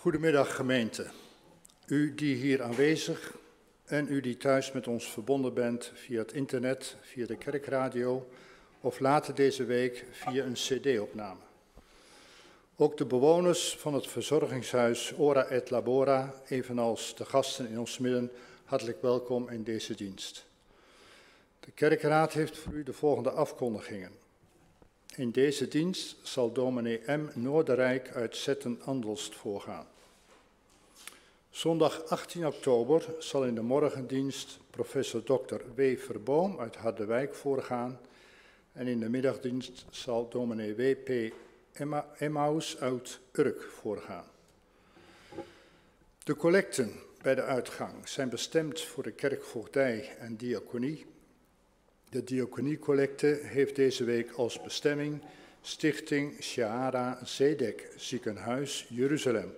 Goedemiddag gemeente. U die hier aanwezig en u die thuis met ons verbonden bent via het internet, via de kerkradio of later deze week via een cd-opname. Ook de bewoners van het verzorgingshuis Ora et Labora, evenals de gasten in ons midden, hartelijk welkom in deze dienst. De kerkraad heeft voor u de volgende afkondigingen. In deze dienst zal dominee M. Noorderrijk uit Zetten-Andelst voorgaan. Zondag 18 oktober zal in de morgendienst professor Dr. W. Verboom uit Harderwijk voorgaan en in de middagdienst zal dominee W.P. Emmaus uit Urk voorgaan. De collecten bij de uitgang zijn bestemd voor de kerkvoogdij en diaconie. De diaconiecollecte heeft deze week als bestemming Stichting Shahara Zedek Ziekenhuis Jeruzalem.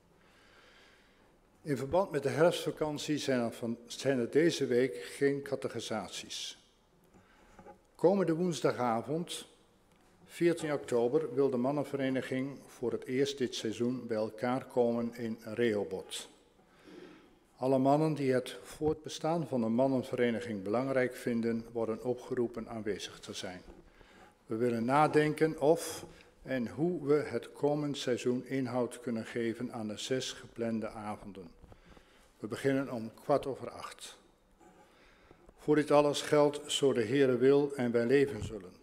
In verband met de herfstvakantie zijn er deze week geen catechisaties. Komende woensdagavond, 14 oktober, wil de mannenvereniging voor het eerst dit seizoen bij elkaar komen in Rehoboth. Alle mannen die het voortbestaan van een mannenvereniging belangrijk vinden, worden opgeroepen aanwezig te zijn. We willen nadenken of en hoe we het komend seizoen inhoud kunnen geven aan de 6 geplande avonden. We beginnen om 7:15. Voor dit alles geldt, zo de Heere wil en wij leven zullen.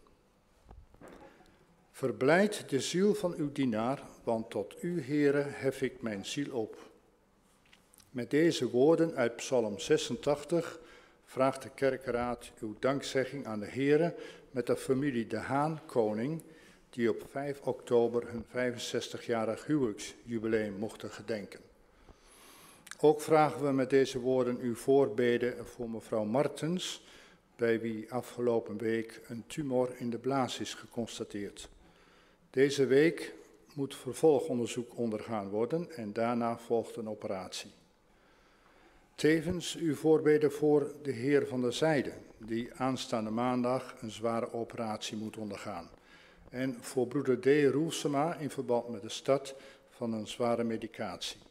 Verblijd de ziel van uw dienaar, want tot u, Heere, hef ik mijn ziel op. Met deze woorden uit Psalm 86 vraagt de kerkraad uw dankzegging aan de Heere met de familie De Haan Koning, die op 5 oktober hun 65-jarig huwelijksjubileum mochten gedenken. Ook vragen we met deze woorden uw voorbeden voor mevrouw Martens, bij wie afgelopen week een tumor in de blaas is geconstateerd. Deze week moet vervolgonderzoek ondergaan worden en daarna volgt een operatie. Tevens uw voorbeden voor de heer Van der Zijde, die aanstaande maandag een zware operatie moet ondergaan. En voor broeder D. Roelsema in verband met de start van een zware medicatie.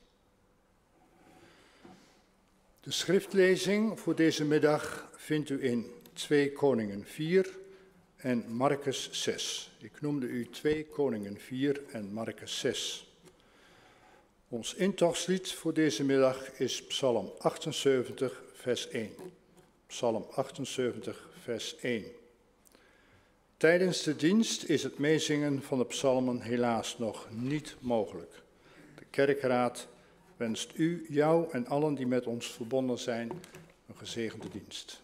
De schriftlezing voor deze middag vindt u in 2 Koningen 4 en Markus 6. Ik noemde u 2 Koningen 4 en Markus 6. Ons intochtslied voor deze middag is Psalm 78, vers 1. Psalm 78, vers 1. Tijdens de dienst is het meezingen van de psalmen helaas nog niet mogelijk. De kerkraad wenst u, jou en allen die met ons verbonden zijn een gezegende dienst.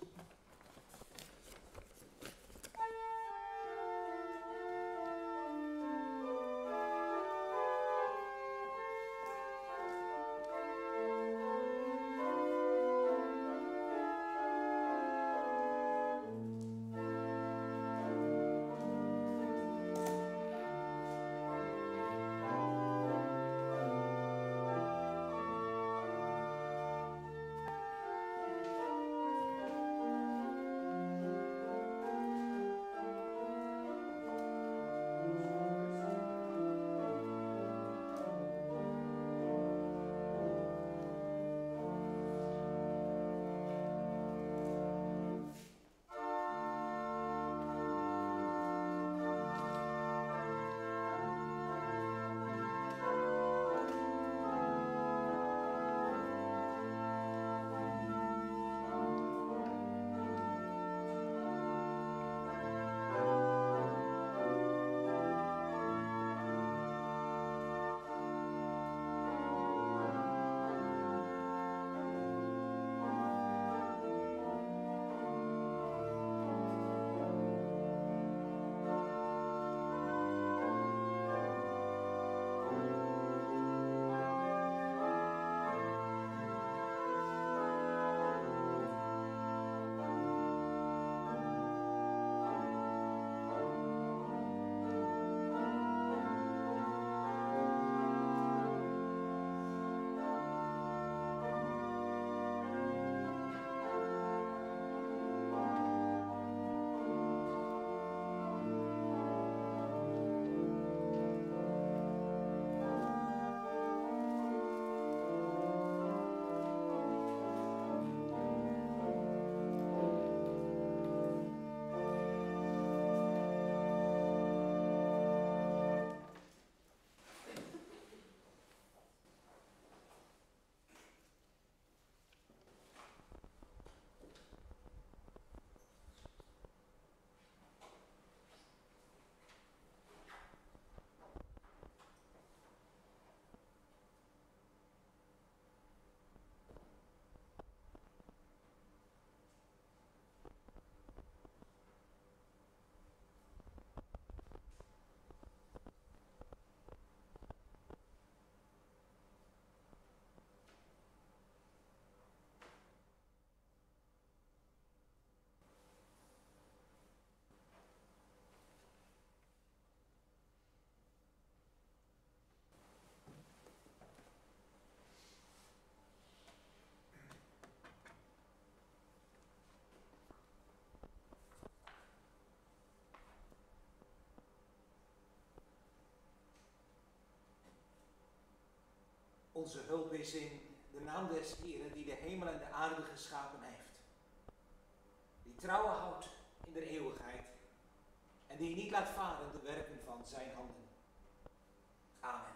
onze hulp is in de naam des Heeren die de hemel en de aarde geschapen heeft. Die trouwe houdt in de eeuwigheid en die niet laat varen de werken van zijn handen. Amen.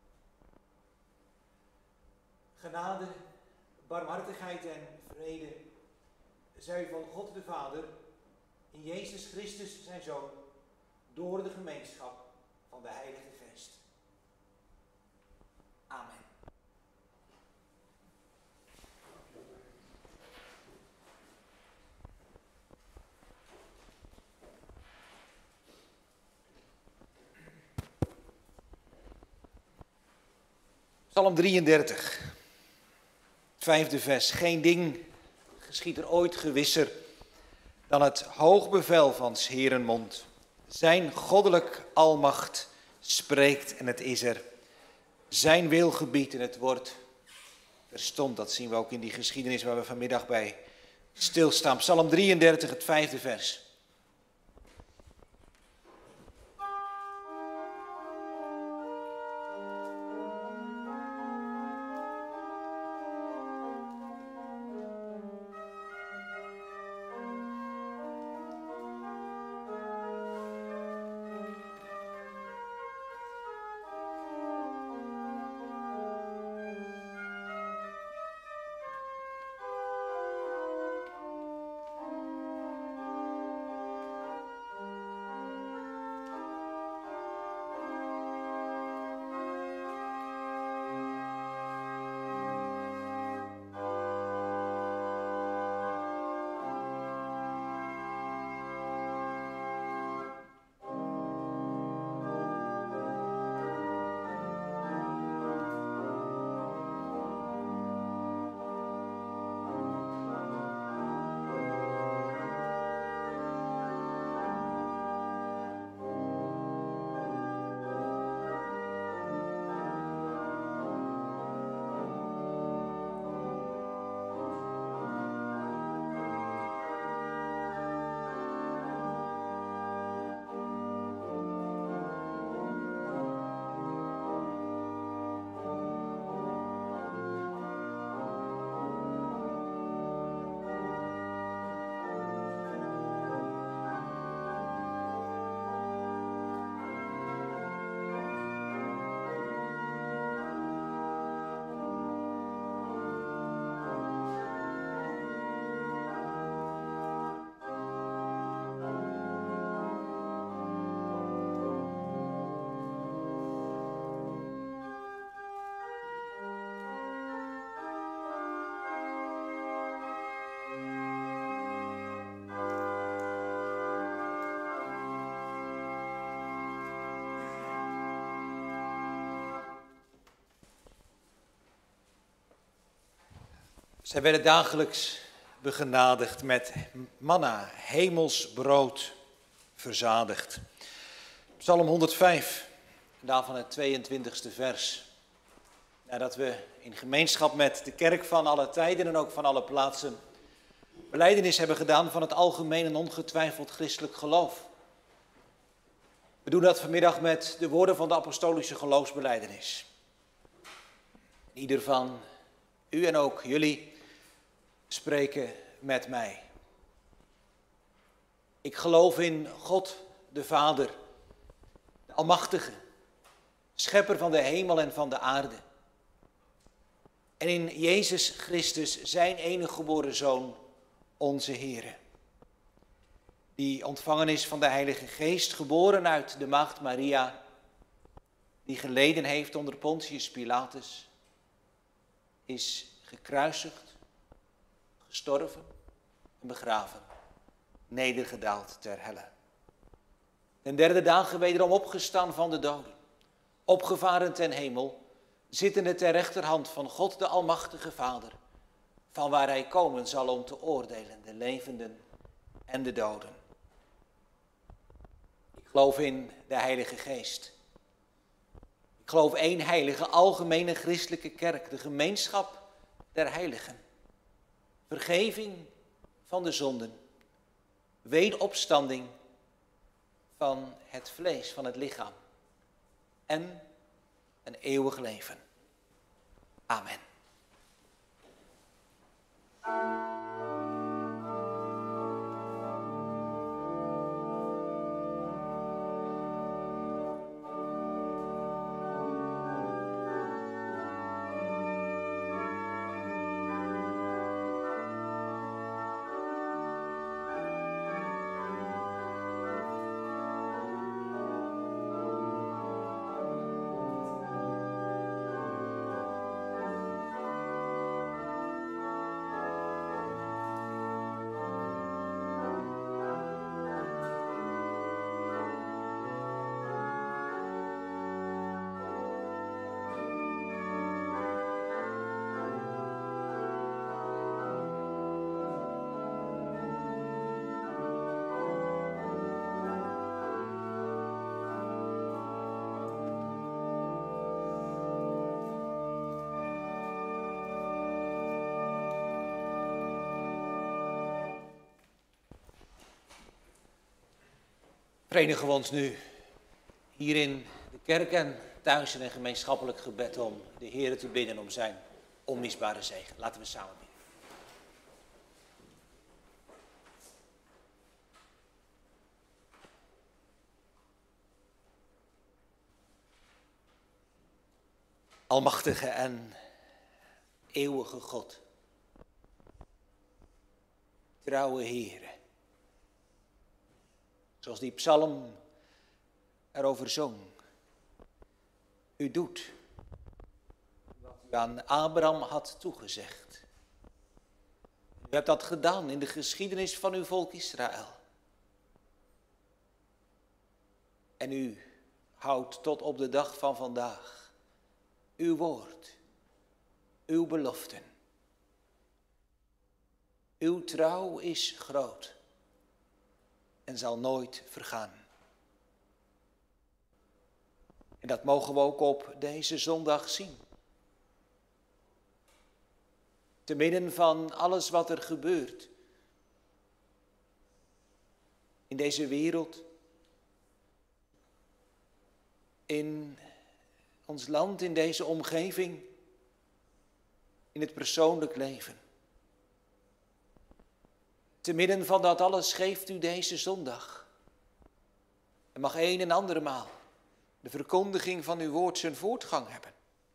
Genade, barmhartigheid en vrede zij van God de Vader in Jezus Christus zijn Zoon door de gemeenschap van de Heilige Geest. Amen. Psalm 33, het 5e vers. Geen ding geschiedt er ooit gewisser dan het hoogbevel van 's Heeren mond. Zijn goddelijk almacht spreekt en het is er. Zijn wil gebiedt en het wordt verstomd. Dat zien we ook in die geschiedenis waar we vanmiddag bij stilstaan. Psalm 33, het 5e vers. Zij werden dagelijks begenadigd met manna, hemels brood verzadigd. Psalm 105, daarvan het 22e vers. Nadat we in gemeenschap met de kerk van alle tijden en ook van alle plaatsen belijdenis hebben gedaan van het algemeen en ongetwijfeld christelijk geloof. We doen dat vanmiddag met de woorden van de apostolische geloofsbelijdenis. Ieder van u en ook jullie spreken met mij. Ik geloof in God de Vader, de Almachtige, schepper van de hemel en van de aarde. En in Jezus Christus, zijn enige geboren Zoon, onze Heere. Die ontvangen is van de Heilige Geest, geboren uit de maagd Maria, die geleden heeft onder Pontius Pilatus, is gekruisigd, gestorven en begraven, nedergedaald ter helle. Ten derde dagen wederom opgestaan van de doden, opgevaren ten hemel, zittende ter rechterhand van God de Almachtige Vader, van waar hij komen zal om te oordelen, de levenden en de doden. Ik geloof in de Heilige Geest. Ik geloof één heilige, algemene christelijke kerk, de gemeenschap der heiligen. Vergeving van de zonden, wederopstanding van het vlees, van het lichaam en een eeuwig leven. Amen. Verenigen we ons nu hier in de kerk en thuis in een gemeenschappelijk gebed om de Heer te bidden om zijn onmisbare zegen. Laten we samen bidden. Almachtige en eeuwige God, trouwe Heere. Zoals die psalm erover zong. U doet wat u aan Abraham had toegezegd. U hebt dat gedaan in de geschiedenis van uw volk Israël. En u houdt tot op de dag van vandaag uw woord, uw beloften. Uw trouw is groot en zal nooit vergaan. En dat mogen we ook op deze zondag zien. Te midden van alles wat er gebeurt in deze wereld, in ons land, in deze omgeving, in het persoonlijk leven. Te midden van dat alles geeft u deze zondag. En mag een en andere maal de verkondiging van uw woord zijn voortgang hebben.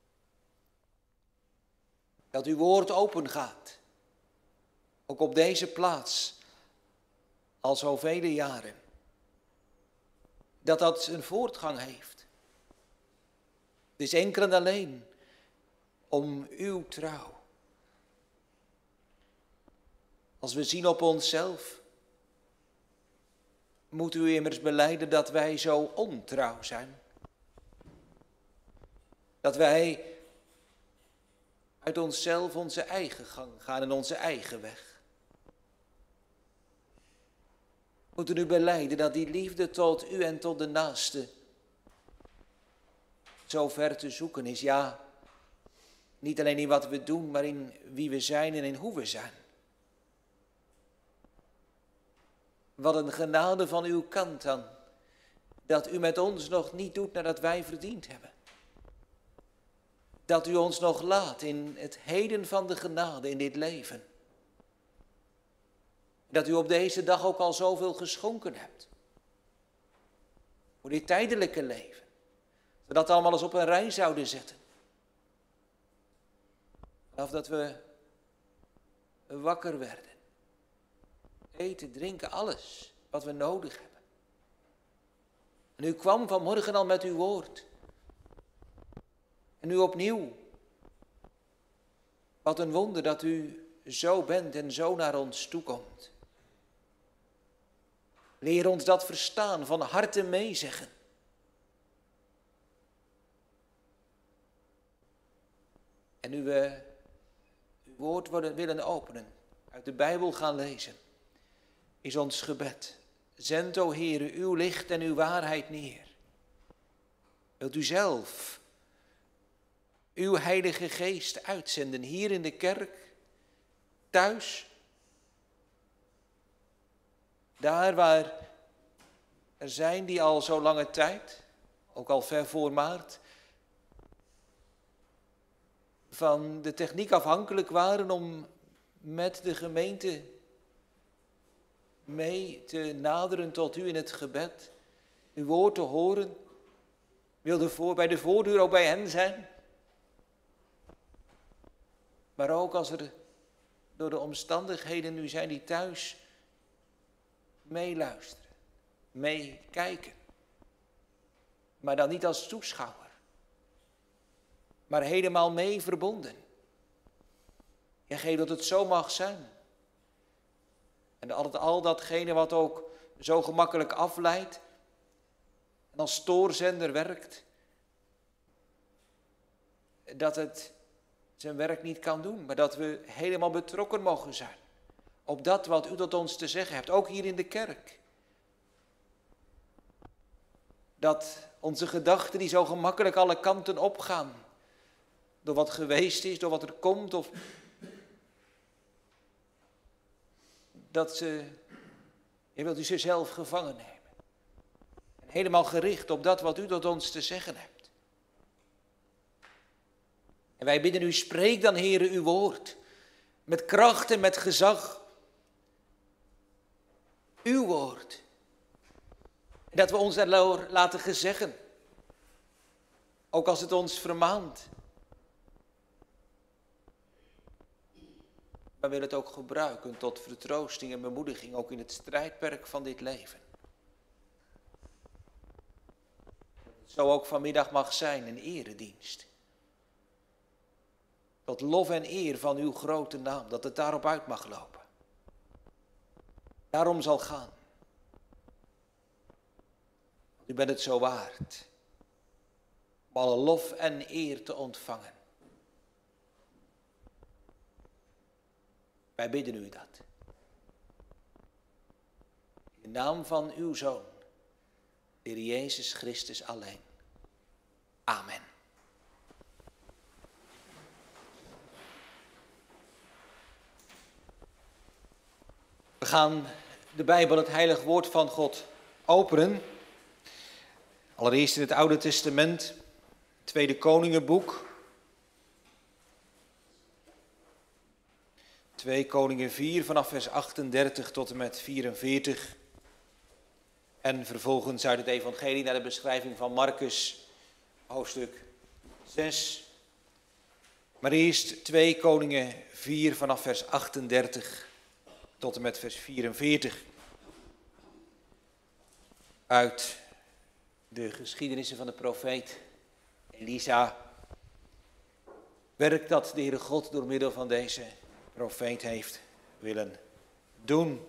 Dat uw woord open gaat. Ook op deze plaats. Al zo vele jaren. Dat dat een voortgang heeft. Het is enkel en alleen om uw trouw. Als we zien op onszelf, moet u immers belijden dat wij zo ontrouw zijn. Dat wij uit onszelf onze eigen gang gaan en onze eigen weg. Moeten u belijden dat die liefde tot u en tot de naaste zo ver te zoeken is. Ja, niet alleen in wat we doen, maar in wie we zijn en in hoe we zijn. Wat een genade van uw kant dan, dat u met ons nog niet doet nadat wij verdiend hebben. Dat u ons nog laat in het heden van de genade in dit leven. Dat u op deze dag ook al zoveel geschonken hebt. Voor dit tijdelijke leven. Zodat we allemaal eens op een rij zouden zetten. Vanaf dat we wakker werden. Eten, drinken, alles wat we nodig hebben. En u kwam vanmorgen al met uw woord. En nu opnieuw. Wat een wonder dat u zo bent en zo naar ons toekomt. Leer ons dat verstaan, van harte meezeggen. En nu we uw woord willen openen, uit de Bijbel gaan lezen, is ons gebed. Zend, o Heere, uw licht en uw waarheid neer. Wilt u zelf uw Heilige Geest uitzenden hier in de kerk, thuis, daar waar er zijn die al zo lange tijd, ook al ver voor maart, van de techniek afhankelijk waren om met de gemeente mee te naderen tot u in het gebed, uw woord te horen, wilde bij de voordeur ook bij hen zijn. Maar ook als er door de omstandigheden nu zijn die thuis meeluisteren, meekijken. Maar dan niet als toeschouwer, maar helemaal mee verbonden. Ja, geef dat het zo mag zijn. En al datgene wat ook zo gemakkelijk afleidt en als stoorzender werkt, dat het zijn werk niet kan doen, maar dat we helemaal betrokken mogen zijn op dat wat u tot ons te zeggen hebt, ook hier in de kerk. Dat onze gedachten die zo gemakkelijk alle kanten opgaan, door wat geweest is, door wat er komt, of dat je wilt u ze zelf gevangen nemen. En helemaal gericht op dat wat u tot ons te zeggen hebt. En wij bidden u, spreek dan, Heere, uw woord, met kracht en met gezag. Uw woord. En dat we ons daardoor laten gezeggen, ook als het ons vermaant. Maar willen het ook gebruiken tot vertroosting en bemoediging, ook in het strijdperk van dit leven. Zo ook vanmiddag mag zijn een eredienst. Tot lof en eer van uw grote naam, dat het daarop uit mag lopen. Daarom zal gaan. U bent het zo waard om alle lof en eer te ontvangen. Wij bidden u dat. In de naam van uw Zoon, de Heer Jezus Christus alleen. Amen. We gaan de Bijbel, het heilig woord van God, openen. Allereerst in het Oude Testament, Tweede Koningenboek. 2 Koningen 4 vanaf vers 38 tot en met 44. En vervolgens uit het evangelie naar de beschrijving van Marcus, hoofdstuk 6. Maar eerst 2 Koningen 4 vanaf vers 38 tot en met vers 44. Uit de geschiedenissen van de profeet Elisa. Werk dat de Heere God door middel van deze profeet heeft willen doen.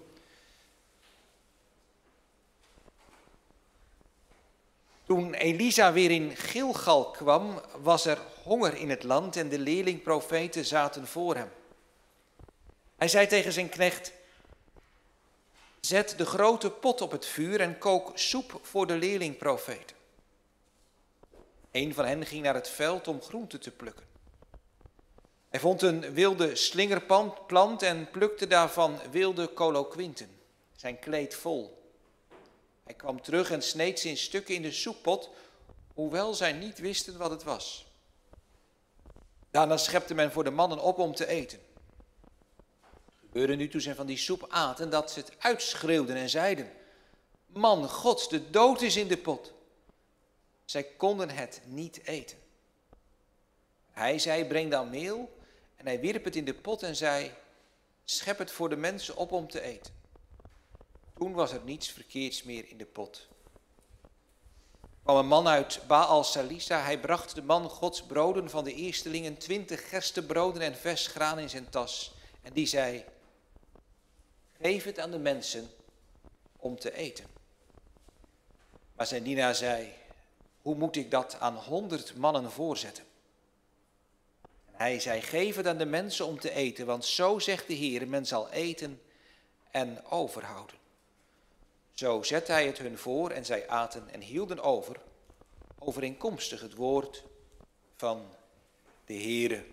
Toen Elisa weer in Gilgal kwam, was er honger in het land en de leerlingprofeten zaten voor hem. Hij zei tegen zijn knecht: zet de grote pot op het vuur en kook soep voor de leerlingprofeten. Een van hen ging naar het veld om groenten te plukken. Hij vond een wilde slingerplant en plukte daarvan wilde coloquinten, zijn kleed vol. Hij kwam terug en sneed ze in stukken in de soeppot, hoewel zij niet wisten wat het was. Daarna schepte men voor de mannen op om te eten. Het gebeurde nu toen zij van die soep aten dat ze het uitschreeuwden en zeiden: man Gods, de dood is in de pot. Zij konden het niet eten. Hij zei: breng dan meel. En hij wierp het in de pot en zei: schep het voor de mensen op om te eten. Toen was er niets verkeerds meer in de pot. Er kwam een man uit Baal Salisa. Hij bracht de man Gods broden van de eerstelingen, 20 gerstebroden en vers graan in zijn tas. En die zei: geef het aan de mensen om te eten. Maar zijn dienaar zei: hoe moet ik dat aan 100 mannen voorzetten? Hij zei: geef het aan de mensen om te eten, want zo zegt de Heer, men zal eten en overhouden. Zo zette hij het hun voor en zij aten en hielden over, overeenkomstig het woord van de Heere.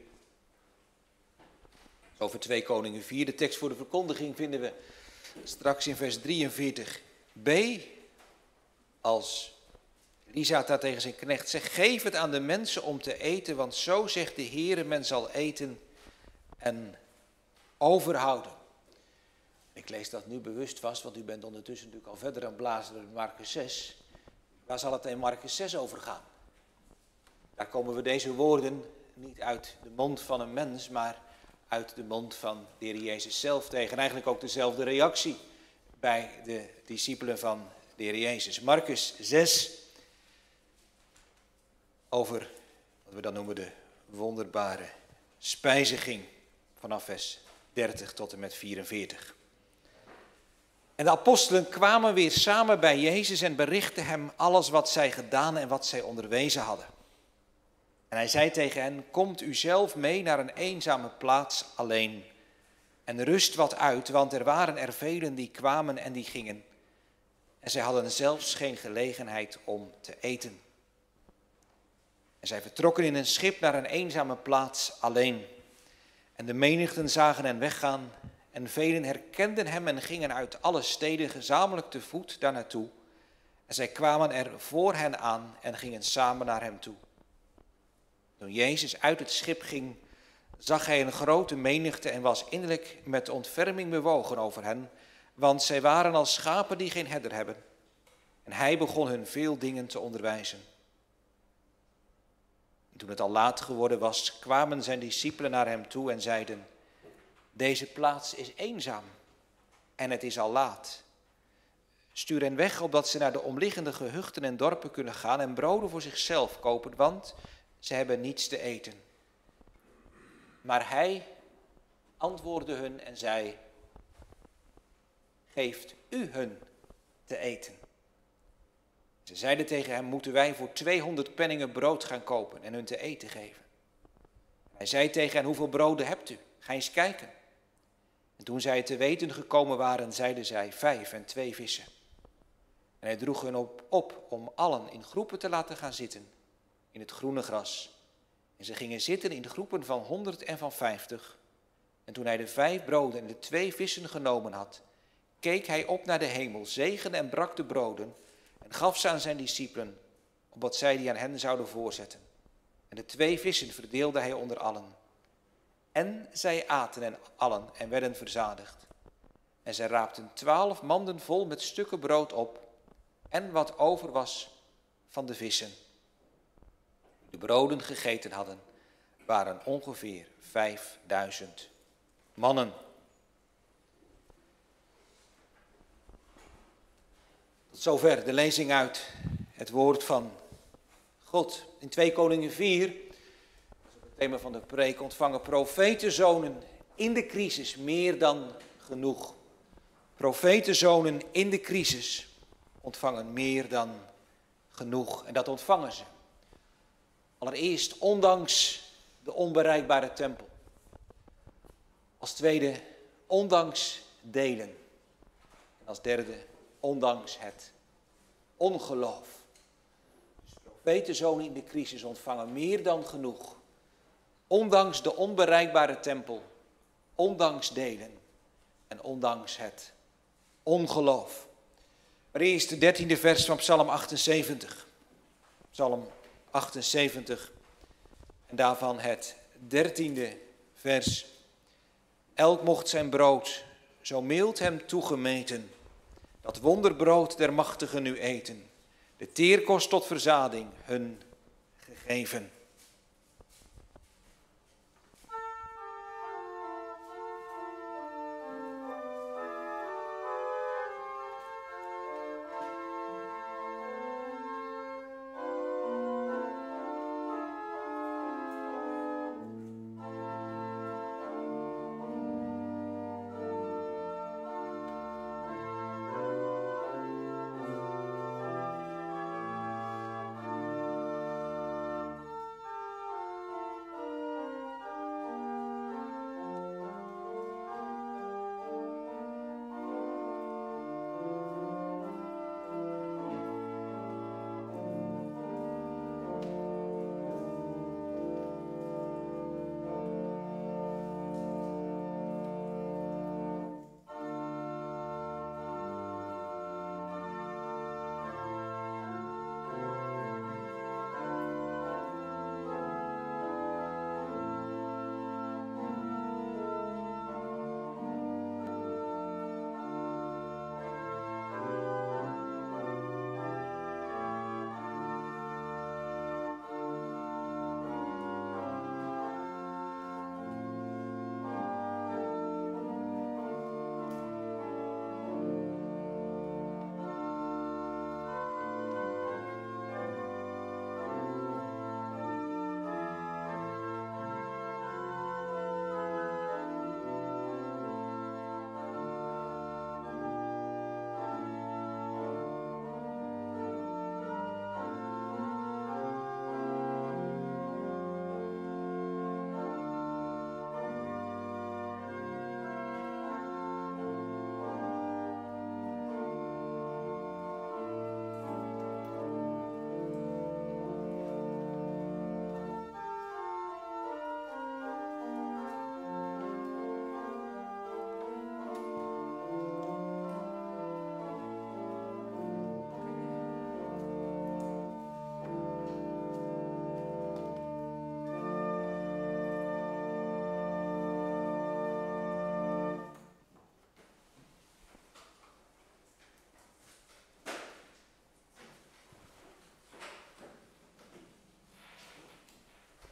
Over 2 Koningen 4, de tekst voor de verkondiging vinden we straks in vers 43b als Elisa had tegen zijn knecht: zeg, geef het aan de mensen om te eten, want zo zegt de Heere, men zal eten en overhouden. Ik lees dat nu bewust vast, want u bent ondertussen natuurlijk al verder aan het blazen in Markus 6. Waar zal het in Markus 6 over gaan? Daar komen we deze woorden niet uit de mond van een mens, maar uit de mond van de Heer Jezus zelf tegen. En eigenlijk ook dezelfde reactie bij de discipelen van de Heer Jezus. Markus 6, over wat we dan noemen de wonderbare spijziging, vanaf vers 30 tot en met 44. En de apostelen kwamen weer samen bij Jezus en berichtten hem alles wat zij gedaan en wat zij onderwezen hadden. En hij zei tegen hen: komt u zelf mee naar een eenzame plaats alleen en rust wat uit, want er waren er velen die kwamen en die gingen. En zij hadden zelfs geen gelegenheid om te eten. En zij vertrokken in een schip naar een eenzame plaats alleen. En de menigten zagen hen weggaan en velen herkenden hem en gingen uit alle steden gezamenlijk te voet daar naartoe. En zij kwamen er voor hen aan en gingen samen naar hem toe. Toen Jezus uit het schip ging, zag hij een grote menigte en was innerlijk met ontferming bewogen over hen, want zij waren als schapen die geen herder hebben. En hij begon hun veel dingen te onderwijzen. En toen het al laat geworden was, kwamen zijn discipelen naar hem toe en zeiden: deze plaats is eenzaam en het is al laat. Stuur hen weg, opdat ze naar de omliggende gehuchten en dorpen kunnen gaan en broden voor zichzelf kopen, want ze hebben niets te eten. Maar hij antwoordde hun en zei: geeft u hun te eten. Ze zeiden tegen hem: moeten wij voor 200 penningen brood gaan kopen en hun te eten geven? Hij zei tegen hen: hoeveel broden hebt u? Ga eens kijken. En toen zij het te weten gekomen waren, zeiden zij: 5 en 2 vissen. En hij droeg hun op om allen in groepen te laten gaan zitten in het groene gras. En ze gingen zitten in groepen van 100 en van 50. En toen hij de 5 broden en de 2 vissen genomen had, keek hij op naar de hemel, zegende en brak de broden en gaf ze aan zijn discipelen, opdat zij die aan hen zouden voorzetten. En de 2 vissen verdeelde hij onder allen. En zij aten en allen en werden verzadigd. En zij raapten 12 manden vol met stukken brood op en wat over was van de vissen. De broden gegeten hadden, waren ongeveer 5000 mannen. Tot zover de lezing uit het woord van God. In 2 Koningen 4, dat is het thema van de preek, ontvangen profetenzonen in de crisis meer dan genoeg. Profetenzonen in de crisis ontvangen meer dan genoeg. En dat ontvangen ze. Allereerst ondanks de onbereikbare tempel. Als tweede ondanks delen. En als derde ondanks het ongeloof. Dus profetenzonen in de crisis ontvangen meer dan genoeg. Ondanks de onbereikbare tempel. Ondanks delen. En ondanks het ongeloof. Maar eerst de 13e vers van Psalm 78. Psalm 78 en daarvan het 13e vers. Elk mocht zijn brood, zo mild hem toegemeten, dat wonderbrood der machtigen nu eten, de teerkost tot verzading hun gegeven.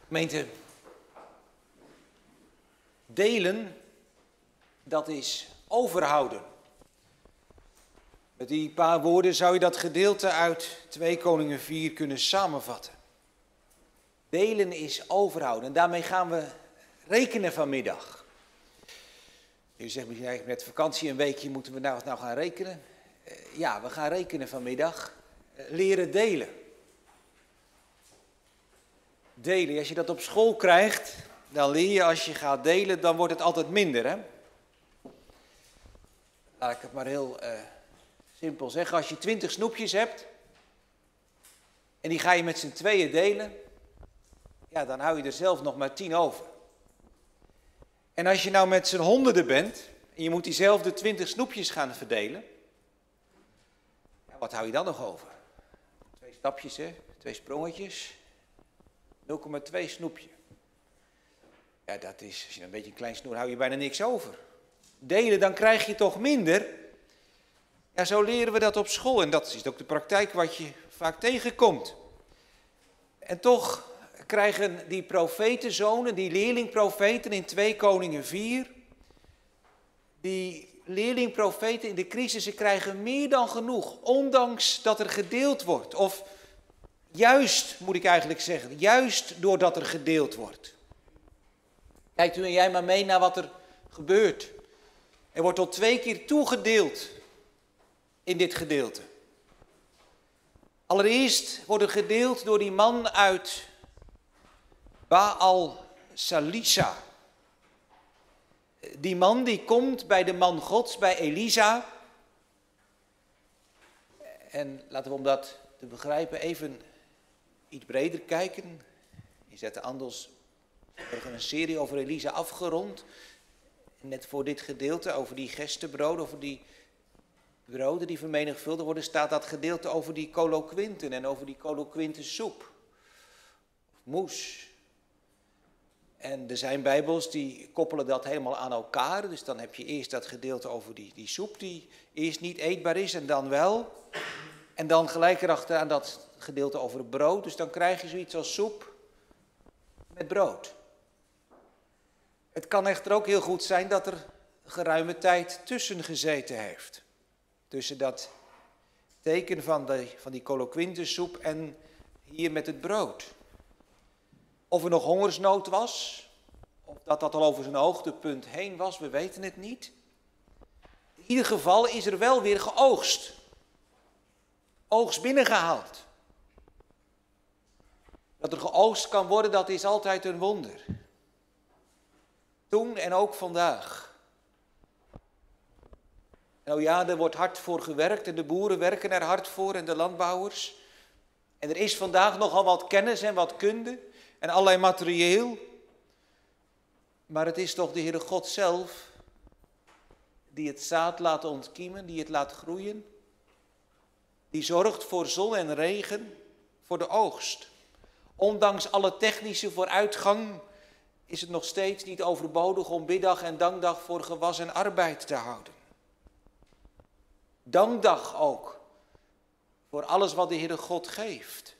Gemeente, delen, dat is overhouden. Met die paar woorden zou je dat gedeelte uit 2 Koningen 4 kunnen samenvatten. Delen is overhouden en daarmee gaan we rekenen vanmiddag. U zegt misschien eigenlijk met vakantie een weekje moeten we nou gaan rekenen. Ja, we gaan rekenen vanmiddag. Leren delen. Delen, als je dat op school krijgt, dan leer je als je gaat delen, dan wordt het altijd minder, hè? Laat ik het maar heel simpel zeggen. Als je 20 snoepjes hebt en die ga je met z'n tweeën delen, ja, dan hou je er zelf nog maar 10 over. En als je nou met z'n honderden bent en je moet diezelfde 20 snoepjes gaan verdelen, ja, wat hou je dan nog over? 2 stapjes, hè? 2 sprongetjes, 0,2 snoepje. Ja, dat is, als je een beetje een klein snoer, hou je bijna niks over. Delen, dan krijg je toch minder. Ja, zo leren we dat op school en dat is ook de praktijk wat je vaak tegenkomt. En toch krijgen die profetenzonen, die leerlingprofeten in 2 Koningen 4, die leerlingprofeten in de crisis, ze krijgen meer dan genoeg, ondanks dat er gedeeld wordt. Of juist, moet ik eigenlijk zeggen, juist doordat er gedeeld wordt. Kijkt u en jij maar mee naar wat er gebeurt. Er wordt tot 2 keer toegedeeld in dit gedeelte. Allereerst wordt er gedeeld door die man uit Baal Salisa. Die man die komt bij de man Gods, bij Elisa. En laten we om dat te begrijpen even iets breder kijken. Je zet de Andels een serie over Elisa afgerond. Net voor dit gedeelte over die gerstebroden, over die broden die vermenigvuldigd worden, staat dat gedeelte over die coloquinten en over die coloquintensoep. Moes. En er zijn bijbels die koppelen dat helemaal aan elkaar. Dus dan heb je eerst dat gedeelte over die soep die eerst niet eetbaar is en dan wel. En dan gelijk erachteraan dat gedeelte over het brood. Dus dan krijg je zoiets als soep met brood. Het kan echter ook heel goed zijn dat er geruime tijd tussen gezeten heeft. Tussen dat teken van die coloquintensoep en hier met het brood. Of er nog hongersnood was, of dat al over zijn hoogtepunt heen was, we weten het niet. In ieder geval is er wel weer geoogst. Oogst binnengehaald. Dat er geoogst kan worden, dat is altijd een wonder. Toen en ook vandaag. Nou ja, er wordt hard voor gewerkt en de boeren werken er hard voor en de landbouwers. En er is vandaag nogal wat kennis en wat kunde en allerlei materieel. Maar het is toch de Heere God zelf die het zaad laat ontkiemen, die het laat groeien. Die zorgt voor zon en regen, voor de oogst. Ondanks alle technische vooruitgang is het nog steeds niet overbodig om biddag en dankdag voor gewas en arbeid te houden. Dankdag ook voor alles wat de Heere God geeft.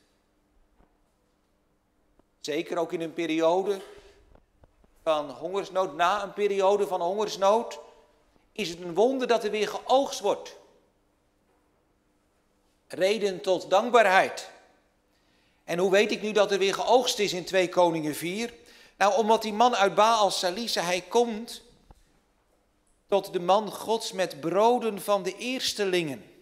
Zeker ook in een periode van hongersnood, na een periode van hongersnood, is het een wonder dat er weer geoogst wordt. Reden tot dankbaarheid. En hoe weet ik nu dat er weer geoogst is in 2 Koningen 4? Nou, omdat die man uit Baal Salisa, hij komt tot de man Gods met broden van de eerstelingen.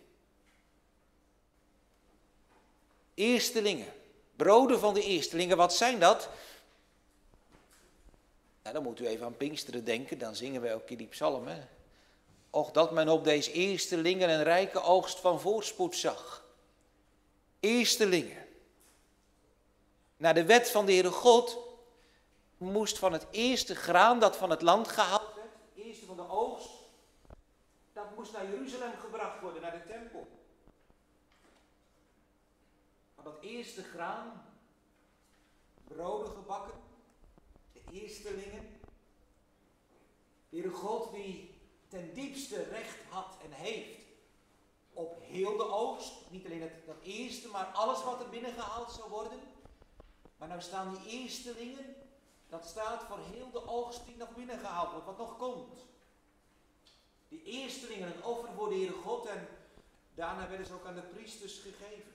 Eerstelingen, broden van de eerstelingen, wat zijn dat? Nou, dan moet u even aan Pinksteren denken, dan zingen we ook in die psalm. Hè? Och, dat men op deze eerstelingen een rijke oogst van voorspoed zag. Eerstelingen. Naar de wet van de Heere God moest van het eerste graan dat van het land gehaald werd, het eerste van de oogst, dat moest naar Jeruzalem gebracht worden, naar de tempel. Van dat eerste graan, broden gebakken, de eerstelingen. De Heere God die ten diepste recht had en heeft op heel de oogst, niet alleen dat eerste, maar alles wat er binnengehaald zou worden. Maar nou staan die eerstelingen, dat staat voor heel de oogst die nog binnengehaald wordt, wat nog komt. Die eerstelingen, een offer voor de Heere God en daarna werden ze ook aan de priesters gegeven.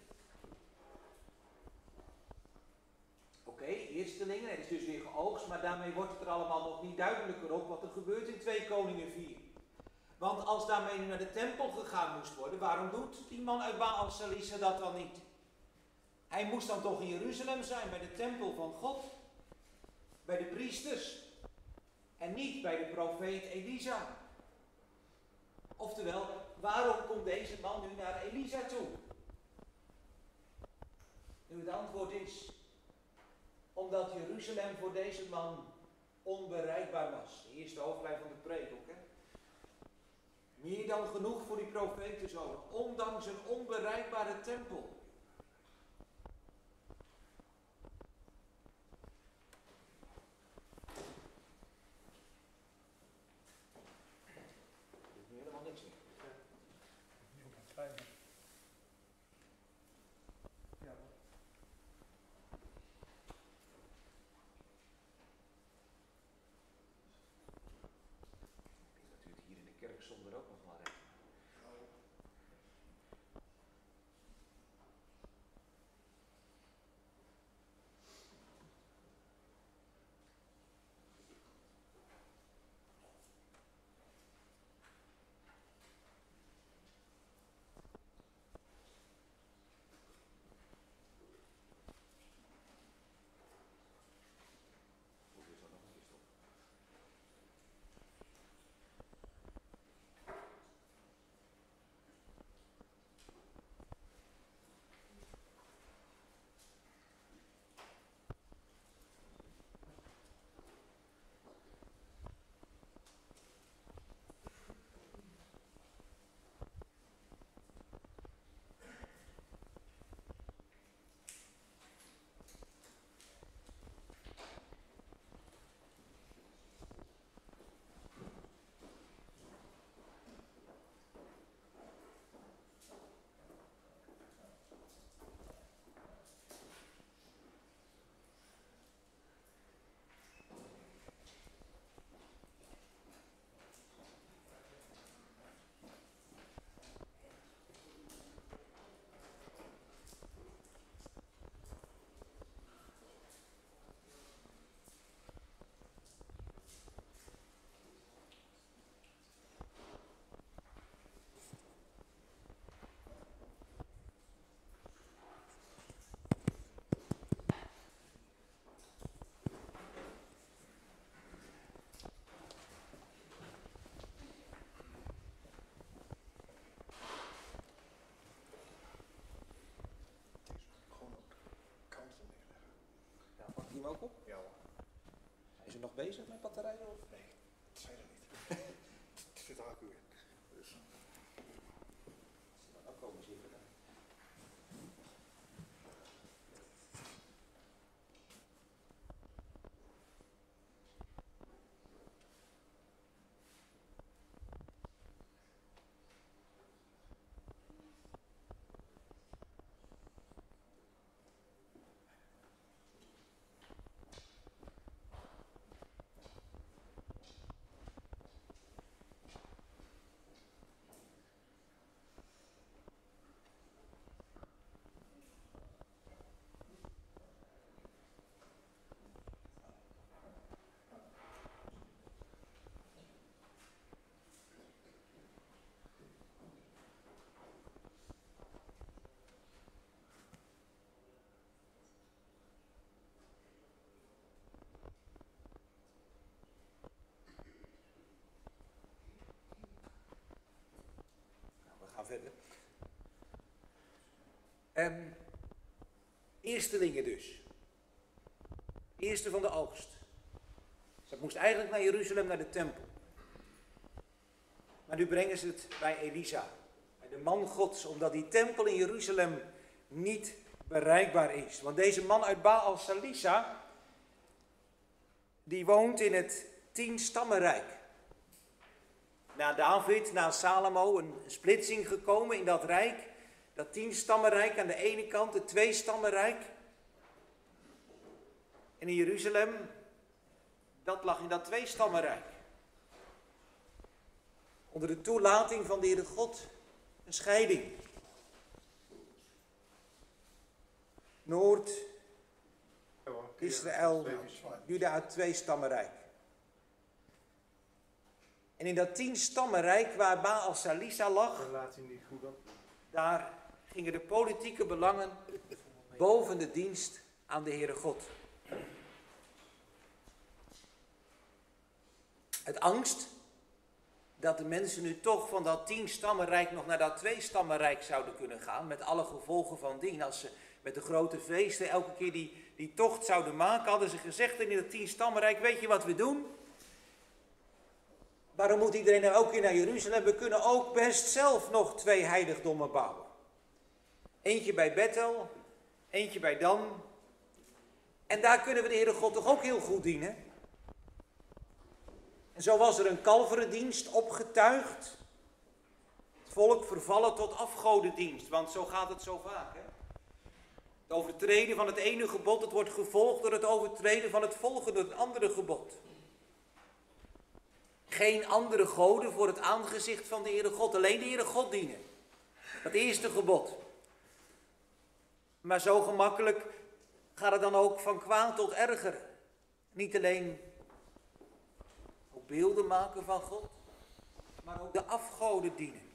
Oké, eerstelingen, het is dus weer geoogst, maar daarmee wordt het er allemaal nog niet duidelijker op wat er gebeurt in 2 Koningen 4. Want als daarmee nu naar de tempel gegaan moest worden, waarom doet die man uit Baal Salisa dat dan niet? Hij moest dan toch in Jeruzalem zijn, bij de tempel van God, bij de priesters en niet bij de profeet Elisa. Oftewel, waarom komt deze man nu naar Elisa toe? Nu het antwoord is, omdat Jeruzalem voor deze man onbereikbaar was. De eerste hoofdlijn van de preek ook, hè? Meer dan genoeg voor die profetenzoon, ondanks een onbereikbare tempel. Er is nu helemaal niks meer. Zonder ook nog maar rekenen. Hoeveel is er nog een keer stop? Die hem ook op? Ja hoor. Zijn ze nog bezig met batterijen? Of? Nee, dat zijn er niet. Het zit er accu in. Dus. Nou komen ze hier vandaan. Verder. Eerstelingen dus. Eerste van de oogst. Ze moest eigenlijk naar Jeruzalem, naar de tempel. Maar nu brengen ze het bij Elisa, bij de man Gods, omdat die tempel in Jeruzalem niet bereikbaar is. Want deze man uit Baal Salisa, die woont in het 10-stammenrijk. Na David, na Salomo, een splitsing gekomen in dat rijk. Dat 10-stammenrijk aan de ene kant, het 2-stammenrijk. En in Jeruzalem, dat lag in dat tweestammenrijk. Onder de toelating van de Heere God een scheiding. Noord-Israël, Juda, het tweestammenrijk. En in dat 10-stammenrijk waar Baal Salisa lag, daar gingen de politieke belangen boven de dienst aan de Heere God. Uit angst dat de mensen nu toch van dat 10-stammenrijk nog naar dat 2-stammenrijk zouden kunnen gaan, met alle gevolgen van dien. Als ze met de grote feesten elke keer die tocht zouden maken, hadden ze gezegd in het 10-stammenrijk, weet je wat we doen? Waarom moet iedereen nou ook weer naar Jeruzalem? We kunnen ook best zelf nog 2 heiligdommen bouwen. Eentje bij Bethel, eentje bij Dan. En daar kunnen we de Heere God toch ook heel goed dienen? En zo was er een kalverendienst opgetuigd. Het volk vervallen tot afgodendienst, want zo gaat het zo vaak. Hè? Het overtreden van het ene gebod, het wordt gevolgd door het overtreden van het volgende, het andere gebod. Geen andere goden voor het aangezicht van de Heere God, alleen de Heere God dienen. Dat eerste gebod. Maar zo gemakkelijk gaat het dan ook van kwaad tot erger. Niet alleen ook beelden maken van God, maar ook de afgoden dienen.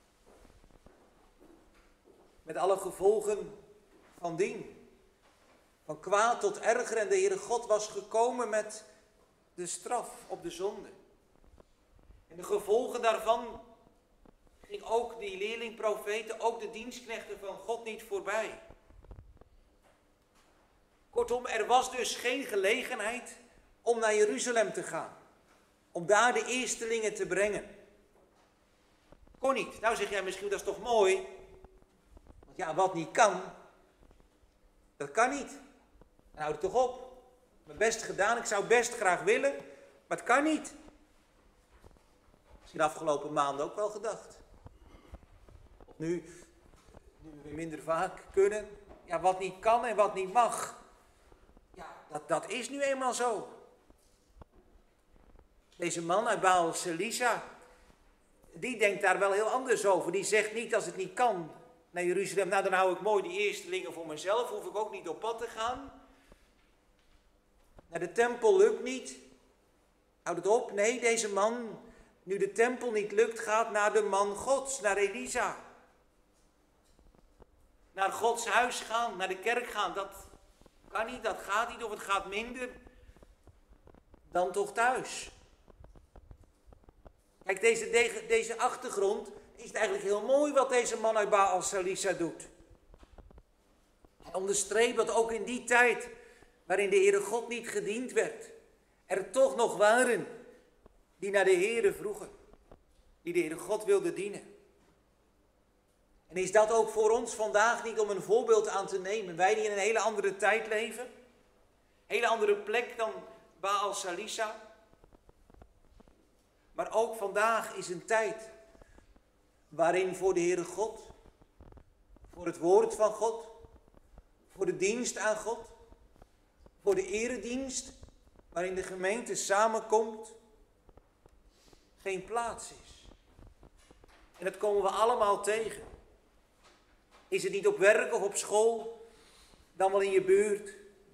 Met alle gevolgen van dien. Van kwaad tot erger, en de Heere God was gekomen met de straf op de zonde. En de gevolgen daarvan ging ook die leerlingprofeten, ook de dienstknechten van God niet voorbij. Kortom, er was dus geen gelegenheid om naar Jeruzalem te gaan. Om daar de eerstelingen te brengen. Kon niet. Nou zeg jij misschien, dat is toch mooi? Want ja, wat niet kan, dat kan niet. Dan houd het toch op. Mijn best gedaan, ik zou best graag willen, maar het kan niet. Misschien de afgelopen maanden ook wel gedacht. Of nu we weer minder vaak kunnen. Ja, wat niet kan en wat niet mag. Ja, dat is nu eenmaal zo. Deze man uit Baal Salisa, die denkt daar wel heel anders over. Die zegt niet, als het niet kan naar Jeruzalem, nou dan hou ik mooi die eerstelingen voor mezelf, hoef ik ook niet op pad te gaan. Naar de tempel lukt niet. Houd het op. Nee, deze man, nu de tempel niet lukt, gaat naar de man Gods, naar Elisa. Naar Gods huis gaan, naar de kerk gaan, dat kan niet, dat gaat niet, of het gaat minder dan toch thuis. Kijk, deze achtergrond is het eigenlijk heel mooi wat deze man uit Baal Salisa doet. Hij onderstreept dat ook in die tijd, waarin de Heere God niet gediend werd, er toch nog waren die naar de Heere vroegen, die de Heere God wilden dienen. En is dat ook voor ons vandaag niet om een voorbeeld aan te nemen? Wij die in een hele andere tijd leven, een hele andere plek dan Baal Salisa. Maar ook vandaag is een tijd waarin voor de Heere God, voor het woord van God, voor de dienst aan God, voor de eredienst, waarin de gemeente samenkomt, geen plaats is. En dat komen we allemaal tegen. Is het niet op werk of op school, dan wel in je buurt?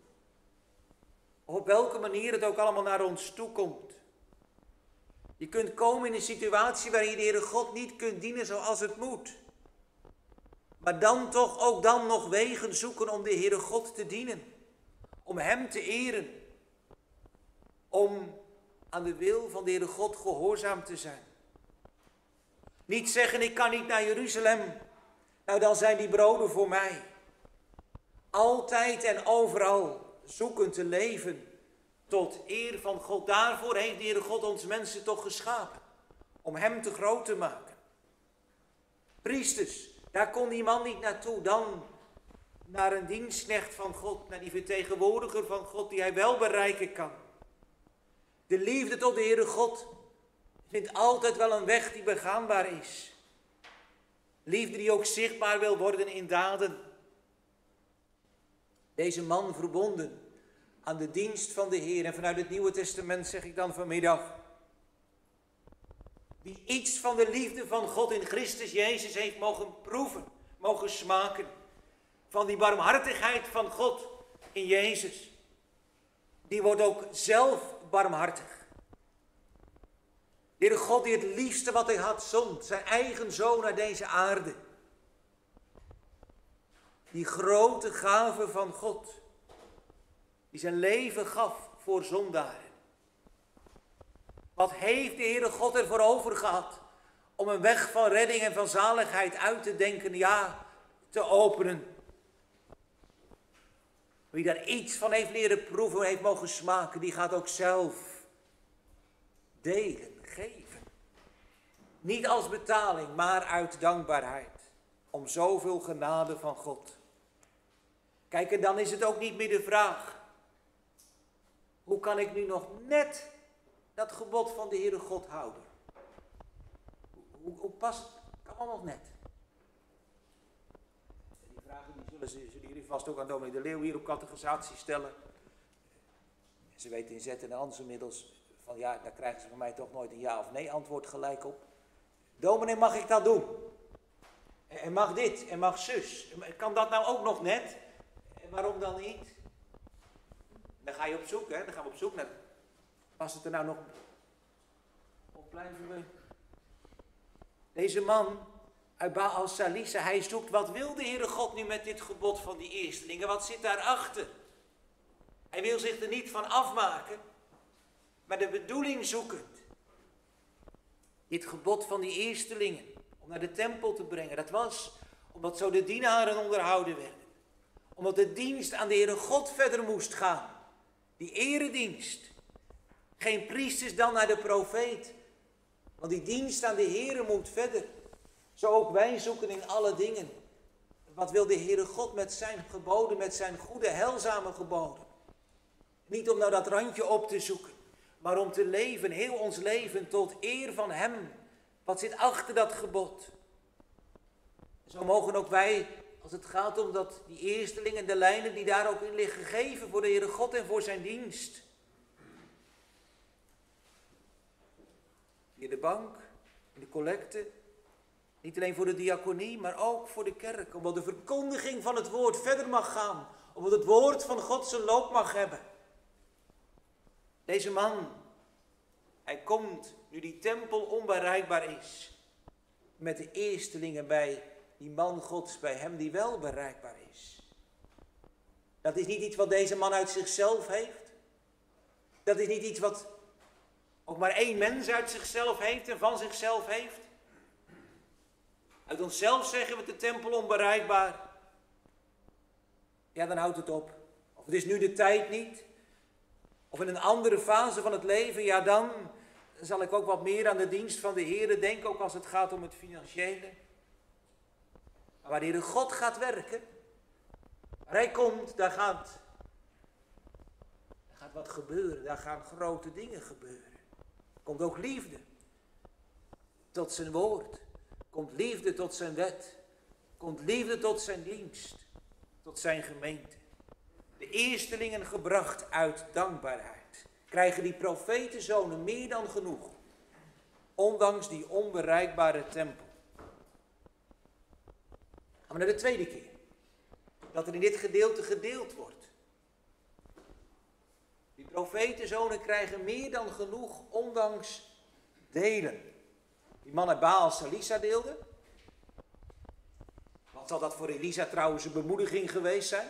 Of op welke manier het ook allemaal naar ons toe komt. Je kunt komen in een situatie waarin je de Heere God niet kunt dienen zoals het moet. Maar dan toch ook dan nog wegen zoeken om de Heere God te dienen. Om Hem te eren. Om aan de wil van de Heere God gehoorzaam te zijn. Niet zeggen, ik kan niet naar Jeruzalem. Nou, dan zijn die broden voor mij. Altijd en overal zoeken te leven tot eer van God. Daarvoor heeft de Heere God ons mensen toch geschapen. Om Hem te groot te maken. Priesters, daar kon die man niet naartoe. Dan naar een dienstknecht van God. Naar die vertegenwoordiger van God die hij wel bereiken kan. De liefde tot de Heere God vindt altijd wel een weg die begaanbaar is. Liefde die ook zichtbaar wil worden in daden. Deze man verbonden aan de dienst van de Heer. En vanuit het Nieuwe Testament zeg ik dan vanmiddag: wie iets van de liefde van God in Christus Jezus heeft mogen proeven, mogen smaken, van die barmhartigheid van God in Jezus, die wordt ook zelf barmhartig. De Heere God die het liefste wat hij had zond, zijn eigen zoon naar deze aarde. Die grote gave van God, die zijn leven gaf voor zondaren. Wat heeft de Heere God ervoor over gehad om een weg van redding en van zaligheid uit te denken, ja, te openen. Wie daar iets van heeft leren proeven, heeft mogen smaken, die gaat ook zelf delen, geven. Niet als betaling, maar uit dankbaarheid. Om zoveel genade van God. Kijk, en dan is het ook niet meer de vraag: hoe kan ik nu nog net dat gebod van de Heere God houden? Hoe past het? Kan allemaal nog net. Die vragen die zullen jullie vast ook aan dominee De Leeuw hier op catechisatie stellen. Ze weten in Zet en Ans inmiddels van ja, daar krijgen ze van mij toch nooit een ja of nee antwoord gelijk op. Dominee, mag ik dat doen? En mag dit? En mag zus? Kan dat nou ook nog net? En waarom dan niet? Dan ga je op zoek, hè? Dan gaan we op zoek naar. Past het er nou nog op? Blijven we? Deze man uit Baal Salisa, hij zoekt, wat wil de Heere God nu met dit gebod van die eerstelingen? Wat zit daarachter? Hij wil zich er niet van afmaken, maar de bedoeling zoekend. Dit gebod van die eerstelingen, om naar de tempel te brengen, dat was omdat zo de dienaren onderhouden werden. Omdat de dienst aan de Heere God verder moest gaan. Die eredienst. Geen priesters dan naar de profeet. Want die dienst aan de Heere moet verder. Zo ook wij zoeken in alle dingen. Wat wil de Heere God met zijn geboden, met zijn goede, heilzame geboden? Niet om nou dat randje op te zoeken, maar om te leven, heel ons leven, tot eer van hem. Wat zit achter dat gebod? Zo mogen ook wij, als het gaat om dat, die eerstelingen, de lijnen die daar ook in liggen, geven voor de Heere God en voor zijn dienst. Via de bank, in de collecte, niet alleen voor de diaconie, maar ook voor de kerk. Omdat de verkondiging van het woord verder mag gaan. Omdat het woord van God zijn loop mag hebben. Deze man, hij komt nu die tempel onbereikbaar is. Met de eerstelingen bij die man Gods, bij hem die wel bereikbaar is. Dat is niet iets wat deze man uit zichzelf heeft. Dat is niet iets wat ook maar één mens uit zichzelf heeft en van zichzelf heeft. Uit onszelf zeggen we de tempel onbereikbaar. Ja, dan houdt het op. Of het is nu de tijd niet. Of in een andere fase van het leven, ja dan zal ik ook wat meer aan de dienst van de Heere denken, ook als het gaat om het financiële. Maar waar de Heere God gaat werken, waar hij komt, daar gaat wat gebeuren. Daar gaan grote dingen gebeuren. Er komt ook liefde tot zijn woord. Komt liefde tot zijn wet. Komt liefde tot zijn dienst. Tot zijn gemeente. De eerstelingen gebracht uit dankbaarheid. Krijgen die profetenzonen meer dan genoeg. Ondanks die onbereikbare tempel. Gaan we naar de tweede keer. Dat er in dit gedeelte gedeeld wordt. Die profetenzonen krijgen meer dan genoeg, ondanks delen. Die man uit Baal Salisa deelde. Wat zal dat voor Elisa trouwens een bemoediging geweest zijn?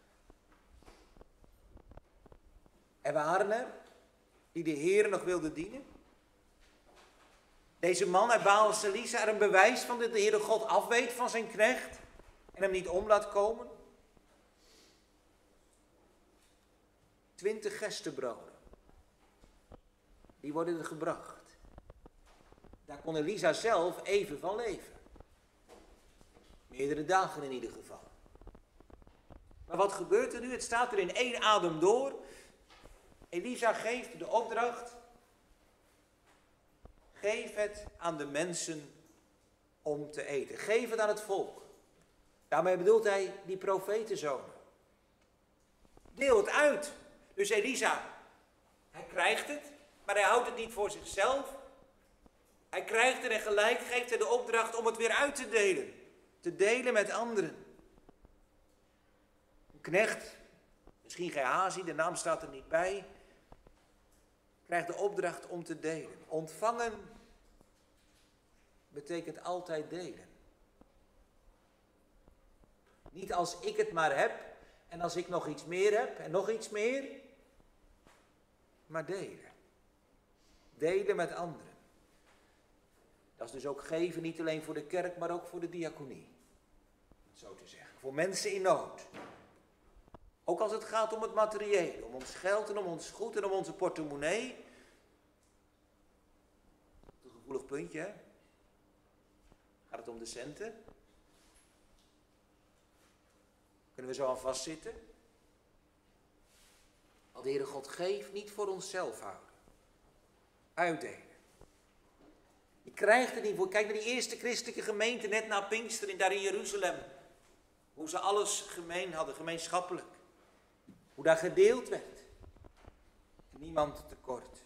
Er waren er die de Heer nog wilden dienen. Deze man uit Baal Salisa er een bewijs van dat de Heere God afweet van zijn knecht en hem niet om laat komen. 20 gerstebroden. Die worden er gebracht. Daar kon Elisa zelf even van leven. Meerdere dagen in ieder geval. Maar wat gebeurt er nu? Het staat er in één adem door. Elisa geeft de opdracht. Geef het aan de mensen om te eten. Geef het aan het volk. Daarmee bedoelt hij die profetenzonen. Deel het uit. Dus Elisa, hij krijgt het, maar hij houdt het niet voor zichzelf. Hij krijgt het en gelijk geeft hij de opdracht om het weer uit te delen. Te delen met anderen. Een knecht, misschien Gehazi, de naam staat er niet bij, krijgt de opdracht om te delen. Ontvangen betekent altijd delen. Niet als ik het maar heb en als ik nog iets meer heb en nog iets meer, maar delen. Delen met anderen. Dat is dus ook geven, niet alleen voor de kerk, maar ook voor de diaconie. Zo te zeggen. Voor mensen in nood. Ook als het gaat om het materiële, om ons geld en om ons goed en om onze portemonnee. Dat is een gevoelig puntje, hè? Gaat het om de centen? Kunnen we zo aan vastzitten? Al de Heere God geeft, niet voor onszelf houden. Uitdelen. Je krijgt het niet voor. Kijk naar die eerste christelijke gemeente net na Pinksteren daar in Jeruzalem. Hoe ze alles gemeen hadden, gemeenschappelijk. Hoe daar gedeeld werd. En niemand tekort.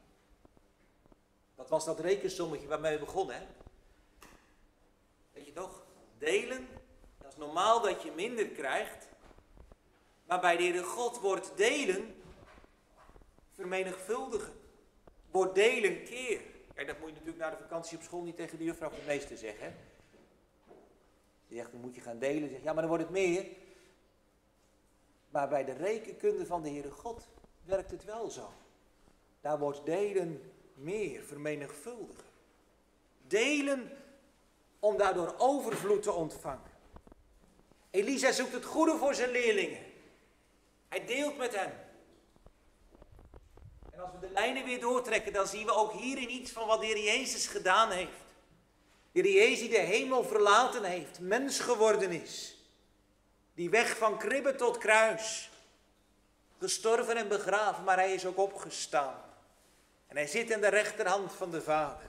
Dat was dat rekensommetje waarmee we begonnen, hè? Weet je toch? Delen, dat is normaal dat je minder krijgt. Maar bij de Heere God wordt delen vermenigvuldigen. Wordt delen keer. Kijk, dat moet je natuurlijk na de vakantie op school niet tegen de juffrouw of de meester zeggen, hè? Die zegt, dan moet je gaan delen. Zegt, ja, maar dan wordt het meer. Maar bij de rekenkunde van de Heere God werkt het wel zo. Daar wordt delen meer, vermenigvuldigen. Delen om daardoor overvloed te ontvangen. Elisa zoekt het goede voor zijn leerlingen. Hij deelt met hen. En als we de lijnen weer doortrekken, dan zien we ook hierin iets van wat de Heer Jezus gedaan heeft. De Heer Jezus die de hemel verlaten heeft, mens geworden is. Die weg van kribbe tot kruis. Gestorven en begraven, maar hij is ook opgestaan. En hij zit in de rechterhand van de Vader.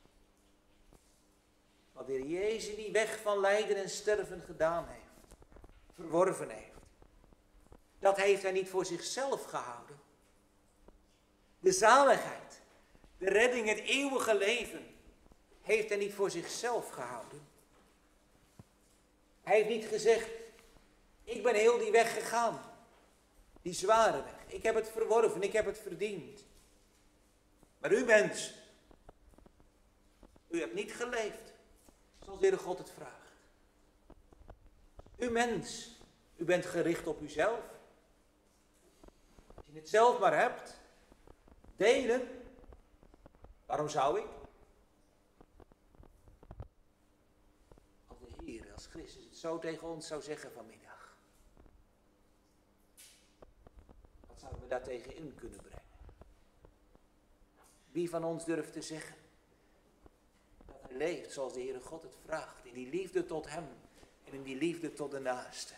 Wat de Heer Jezus die weg van lijden en sterven gedaan heeft. Verworven heeft. Dat heeft hij niet voor zichzelf gehouden. De zaligheid, de redding, het eeuwige leven heeft hij niet voor zichzelf gehouden. Hij heeft niet gezegd, ik ben heel die weg gegaan. Die zware weg. Ik heb het verworven, ik heb het verdiend. Maar u mens, u hebt niet geleefd zoals de Heere God het vraagt. U mens, u bent gericht op uzelf. Als je het zelf maar hebt, delen, waarom zou ik? Als de Heer, als Christus het zo tegen ons zou zeggen vanmiddag. Wat zouden we daar tegen in kunnen brengen? Wie van ons durft te zeggen dat hij leeft zoals de Heere God het vraagt. In die liefde tot hem en in die liefde tot de naaste.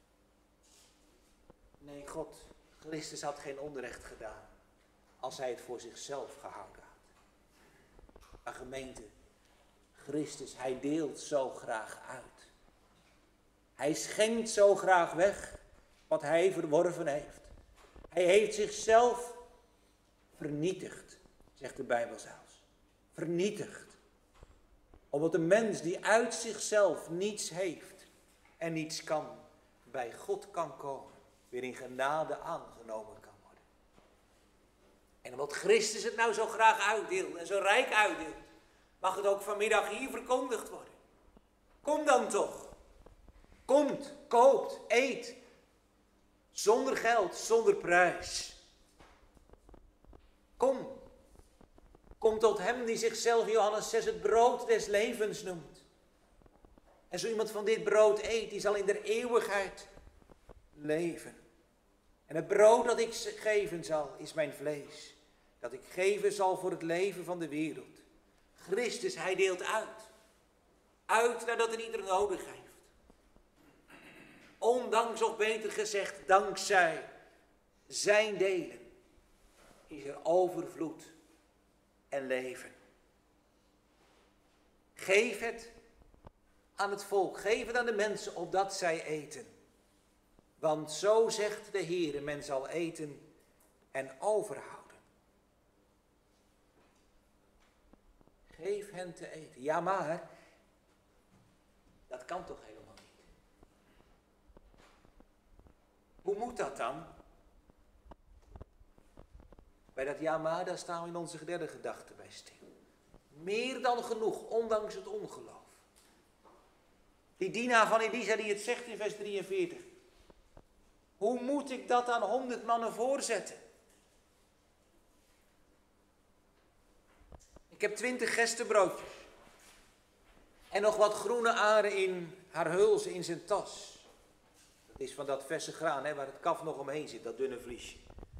Nee, God, Christus had geen onrecht gedaan als hij het voor zichzelf gehouden had. Maar gemeente, Christus, hij deelt zo graag uit. Hij schenkt zo graag weg wat hij verworven heeft. Hij heeft zichzelf vernietigd, zegt de Bijbel zelfs. Vernietigd. Omdat een mens die uit zichzelf niets heeft en niets kan, bij God kan komen. Weer in genade aangenomen kan worden. En omdat Christus het nou zo graag uitdeelt en zo rijk uitdeelt, mag het ook vanmiddag hier verkondigd worden. Kom dan toch. Komt, koopt, eet. Zonder geld, zonder prijs. Kom. Kom tot hem die zichzelf, Johannes 6, het brood des levens noemt. En zo iemand van dit brood eet, die zal in der eeuwigheid leven. En het brood dat ik geven zal, is mijn vlees. Dat ik geven zal voor het leven van de wereld. Christus, hij deelt uit. Uit nadat een ieder nodig heeft. Ondanks, of beter gezegd, dankzij zijn delen, is er overvloed en leven. Geef het aan het volk, geef het aan de mensen, opdat zij eten. Want zo zegt de Heere, men zal eten en overhouden. Geef hen te eten. Ja, maar dat kan toch helemaal niet? Hoe moet dat dan? Bij dat ja, maar daar staan we in onze derde gedachte bij stil. Meer dan genoeg, ondanks het ongeloof. Die dienaar van Elisa die het zegt in vers 43. Hoe moet ik dat aan 100 mannen voorzetten? Ik heb 20 gerstebroodjes. En nog wat groene aren in haar hulze, in zijn tas. Dat is van dat verse graan, hè, waar het kaf nog omheen zit, dat dunne vliesje.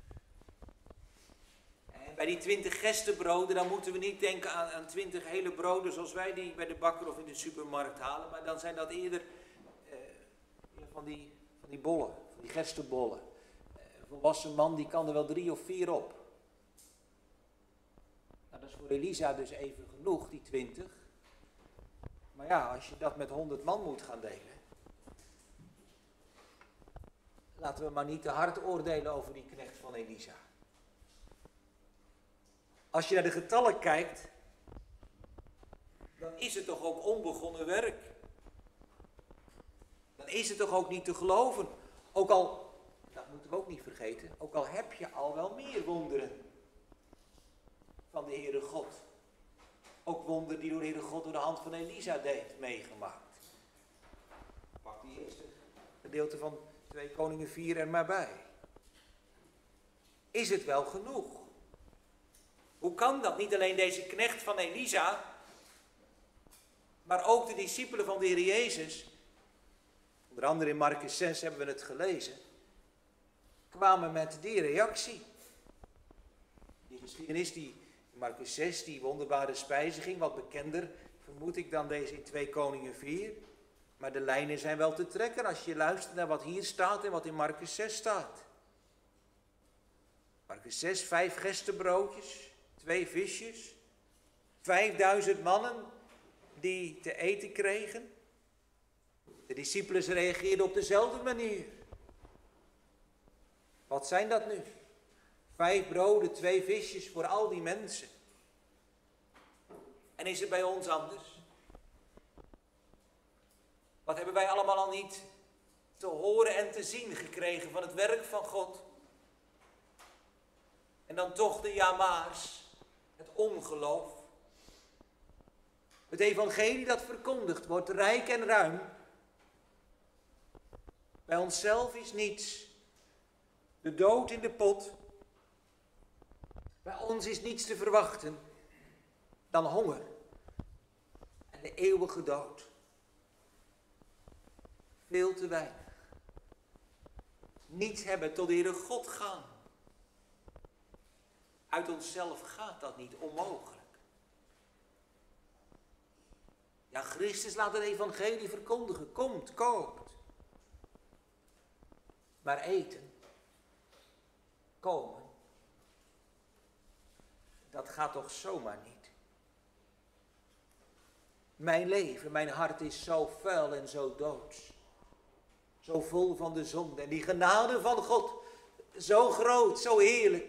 En bij die 20 gerstebroden, dan moeten we niet denken aan 20 hele broden zoals wij die bij de bakker of in de supermarkt halen. Maar dan zijn dat eerder van die bollen, van die gerstebollen. Een volwassen man die kan er wel 3 of 4 op. Nou, dat is voor Elisa dus even genoeg, die 20. Maar ja, als je dat met 100 man moet gaan delen. Laten we maar niet te hard oordelen over die knecht van Elisa. Als je naar de getallen kijkt, dan is het toch ook onbegonnen werk. Dan is het toch ook niet te geloven. Ook al, dat moeten we ook niet vergeten, ook al heb je al wel meer wonderen van de Heere God. Ook wonderen die door de Heere God door de hand van Elisa deed, meegemaakt. Pak die eerste gedeelte van 2 Koningen 4 er maar bij. Is het wel genoeg? Hoe kan dat? Niet alleen deze knecht van Elisa, maar ook de discipelen van de Heer Jezus, onder andere in Markus 6 hebben we het gelezen, kwamen met die reactie. Die geschiedenis, die Markus 6, die wonderbare spijziging, wat bekender, vermoed ik dan deze in 2 Koningen 4. Maar de lijnen zijn wel te trekken als je luistert naar wat hier staat en wat in Markus 6 staat. Markus 6, 5 gerstebroodjes, 2 visjes, 5000 mannen die te eten kregen. De discipelen reageerden op dezelfde manier. Wat zijn dat nu? 5 broden, 2 visjes voor al die mensen. En is het bij ons anders? Wat hebben wij allemaal al niet te horen en te zien gekregen van het werk van God? En dan toch de ja-maars, het ongeloof. Het evangelie dat verkondigd wordt, rijk en ruim. Bij onszelf is niets. De dood in de pot. Bij ons is niets te verwachten dan honger en de eeuwige dood. Veel te weinig. Niets hebben tot de Heere God gaan. Uit onszelf gaat dat niet, onmogelijk. Ja, Christus laat het evangelie verkondigen. Komt, koopt. Maar eten, komen, dat gaat toch zomaar niet. Mijn leven, mijn hart is zo vuil en zo doods. Zo vol van de zonde. En die genade van God, zo groot, zo heerlijk.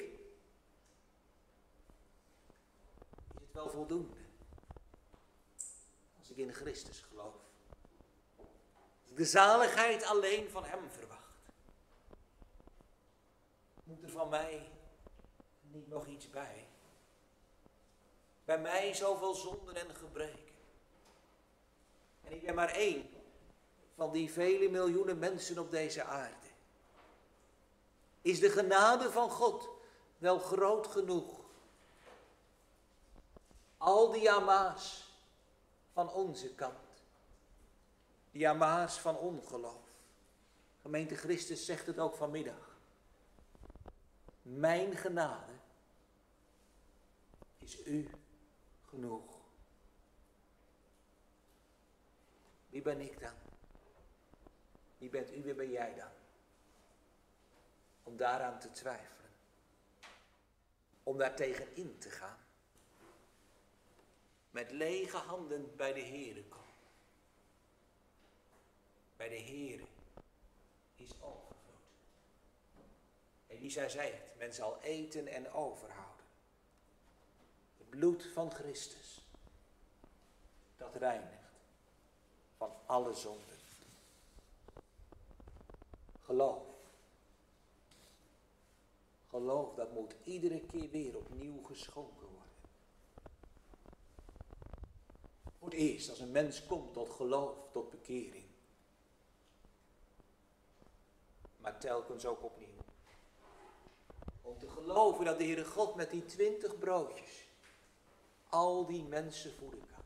Is het wel voldoende? Als ik in Christus geloof. Als ik de zaligheid alleen van Hem verwacht. Moet er van mij niet nog iets bij? Bij mij zoveel zonden en gebreken. En ik ben maar één van die vele miljoenen mensen op deze aarde. Is de genade van God wel groot genoeg? Al die ama's van onze kant. Die ama's van ongeloof. Gemeente Christus zegt het ook vanmiddag. Mijn genade is u genoeg. Wie ben ik dan? Wie bent u, wie ben jij dan? Om daaraan te twijfelen. Om daar tegenin te gaan. Met lege handen bij de Heere komen. Bij de Heere is overvloed. Elisa zei het, men zal eten en overhouden. Het bloed van Christus, dat reinigt van alle zonden. Geloof. Geloof, dat moet iedere keer weer opnieuw geschonken worden. Voor het eerst, als een mens komt tot geloof, tot bekering. Maar telkens ook opnieuw. Om te geloven dat de Heere God met die 20 broodjes al die mensen voeden kan.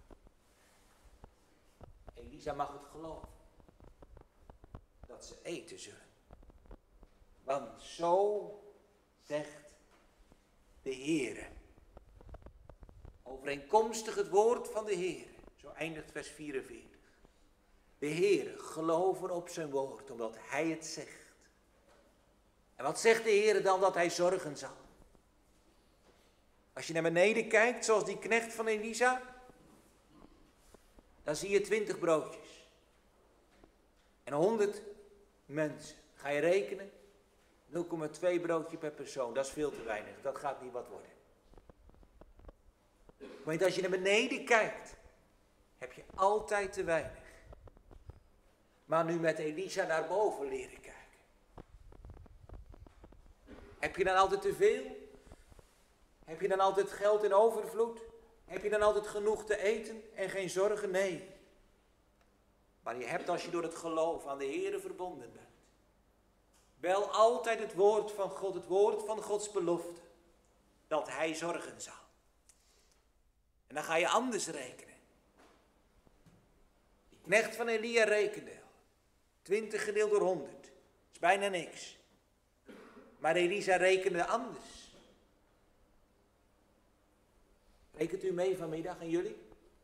Elisa mag het geloven. Dat ze eten zullen. Want zo zegt de Heere. Overeenkomstig het woord van de Heere. Zo eindigt vers 44. De Heere geloven op zijn woord, omdat hij het zegt. En wat zegt de Heere dan? Dat hij zorgen zal. Als je naar beneden kijkt, zoals die knecht van Elisa, dan zie je 20 broodjes. En 100 mensen. Ga je rekenen? 0,2 broodje per persoon. Dat is veel te weinig. Dat gaat niet wat worden. Want als je naar beneden kijkt, heb je altijd te weinig. Maar nu met Elisa naar boven leren kijken. Heb je dan altijd te veel? Heb je dan altijd geld in overvloed? Heb je dan altijd genoeg te eten en geen zorgen? Nee. Maar je hebt, als je door het geloof aan de Heere verbonden bent, wel altijd het woord van God, het woord van Gods belofte, dat hij zorgen zal. En dan ga je anders rekenen. Die knecht van Elia rekende 20 gedeeld door 100. is bijna niks. Maar Elisa rekende anders. Rekent u mee vanmiddag en jullie?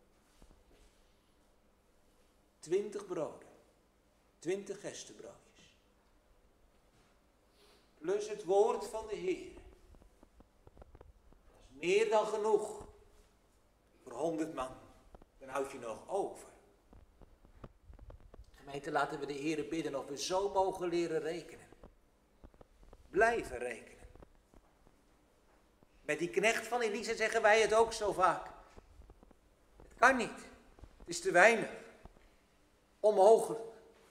20 broden. 20 gerstebroodjes. Plus het woord van de Heer. Dat is meer dan genoeg. Voor 100 man. Dan houd je nog over. Gemeente, laten we de Heer bidden of we zo mogen leren rekenen. Blijven rekenen. Met die knecht van Elisa zeggen wij het ook zo vaak. Het kan niet. Het is te weinig. Onmogelijk.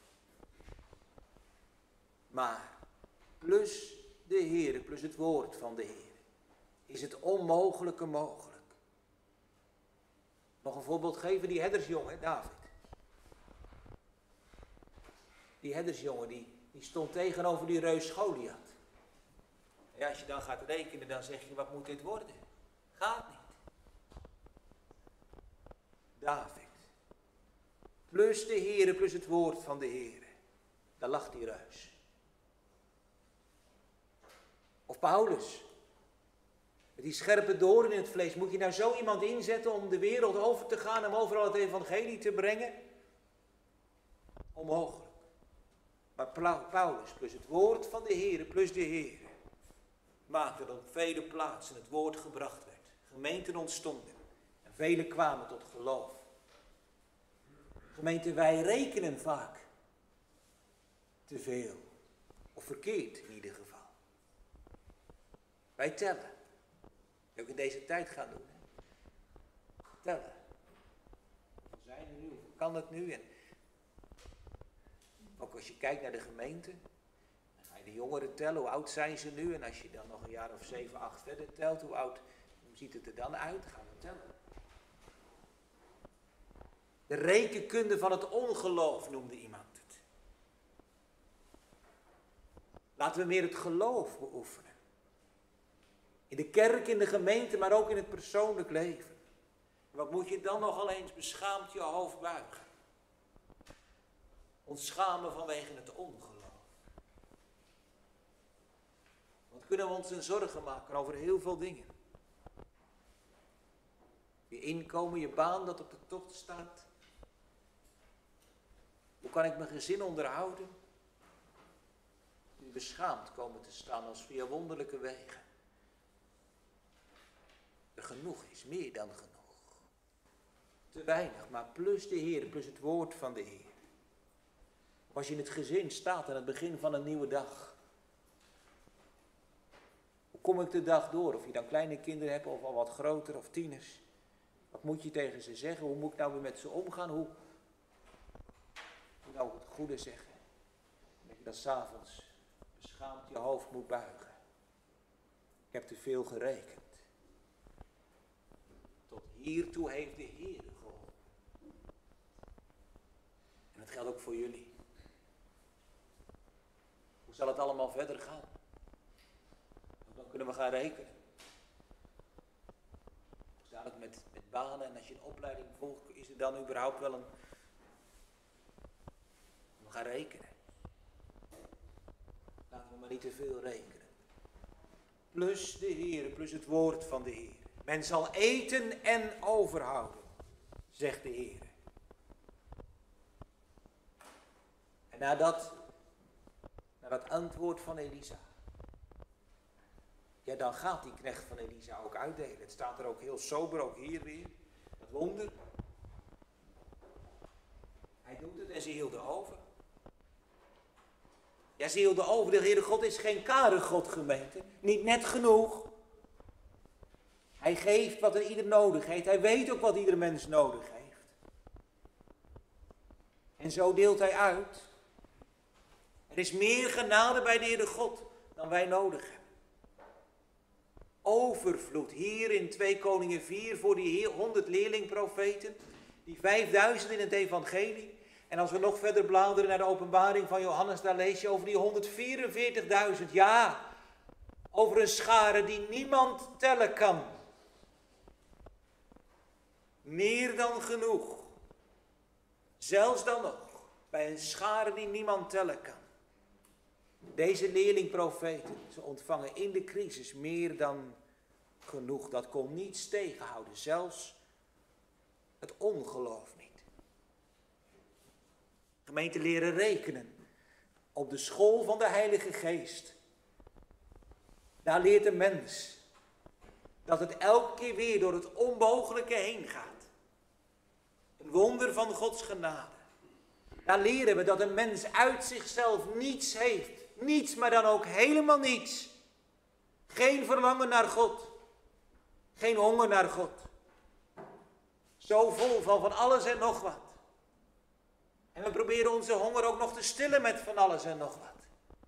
Maar plus de Heer, plus het woord van de Heer, is het onmogelijke mogelijk. Nog een voorbeeld geven, die herdersjongen, David. Die herdersjongen, die stond tegenover die reus Goliath. Ja, als je dan gaat rekenen, dan zeg je, wat moet dit worden? Gaat niet. David. Plus de Heere, plus het woord van de Heere. Daar lag die reus. Of Paulus. Met die scherpe doorn in het vlees. Moet je nou zo iemand inzetten om de wereld over te gaan, om overal het evangelie te brengen? Onmogelijk. Maar Paulus, plus het woord van de Heere, plus de Heere, maakte dat op vele plaatsen het woord gebracht werd. Gemeenten ontstonden. En velen kwamen tot geloof. Gemeente, wij rekenen vaak te veel. Of verkeerd in ieder geval. Wij tellen. Ook in deze tijd gaan doen. Hè? Tellen. Hoeveel zijn er nu? Hoeveel kan het nu? En ook als je kijkt naar de gemeente. Dan ga je de jongeren tellen. Hoe oud zijn ze nu? En als je dan nog een jaar of 7, 8 verder telt. Hoe ziet het er dan uit? Gaan we tellen. De rekenkunde van het ongeloof noemde iemand het. Laten we meer het geloof beoefenen. In de kerk, in de gemeente, maar ook in het persoonlijk leven. En wat moet je dan nogal eens beschaamd je hoofd buigen? Ons schamen vanwege het ongeloof. Want kunnen we ons een zorgen maken over heel veel dingen. Je inkomen, je baan dat op de tocht staat. Hoe kan ik mijn gezin onderhouden? Nu beschaamd komen te staan als via wonderlijke wegen. Er genoeg is, meer dan genoeg. Te weinig, maar plus de Heer, plus het woord van de Heer. Als je in het gezin staat aan het begin van een nieuwe dag. kom ik de dag door? Of je dan kleine kinderen hebt of al wat groter of tieners. Wat moet je tegen ze zeggen? Hoe moet ik nou weer met ze omgaan? Hoe nou het goede zeggen? Dat je dan 's avonds beschaamd je hoofd moet buigen. Ik heb te veel gerekend. Tot hiertoe heeft de Heer geholpen. En dat geldt ook voor jullie. Hoe zal het allemaal verder gaan? Dan kunnen we gaan rekenen. Dadelijk met banen en als je een opleiding volgt, is er dan überhaupt wel een... We gaan rekenen. Laten we maar niet te veel rekenen. Plus de Heer, plus het woord van de Heer. Men zal eten en overhouden, zegt de Heer. En na dat antwoord van Elisa, ja, dan gaat die knecht van Elisa ook uitdelen. Het staat er ook heel sober, ook hier weer. Het wonder. Hij doet het en ze hielden over. Ja, ze hielden over. De Heere God is geen karig God, gemeente. Niet net genoeg. Hij geeft wat er ieder nodig heeft. Hij weet ook wat ieder mens nodig heeft. En zo deelt hij uit. Er is meer genade bij de Heere God dan wij nodig hebben. Overvloed. Hier in 2 Koningen 4 voor die 100 leerlingprofeten. Die 5000 in het evangelie. En als we nog verder bladeren naar de openbaring van Johannes, daar lees je over die 144.000. Ja, over een schare die niemand tellen kan. Meer dan genoeg. Zelfs dan nog, bij een schare die niemand tellen kan. Deze leerlingprofeten, ze ontvangen in de crisis meer dan genoeg. Dat kon niets tegenhouden, zelfs het ongeloof niet. Gemeente leren rekenen op de school van de Heilige Geest. Daar leert een mens dat het elke keer weer door het onmogelijke heen gaat. Een wonder van Gods genade. Daar leren we dat een mens uit zichzelf niets heeft. Niets, maar dan ook helemaal niets. Geen verlangen naar God. Geen honger naar God. Zo vol van alles en nog wat. En we proberen onze honger ook nog te stillen met van alles en nog wat.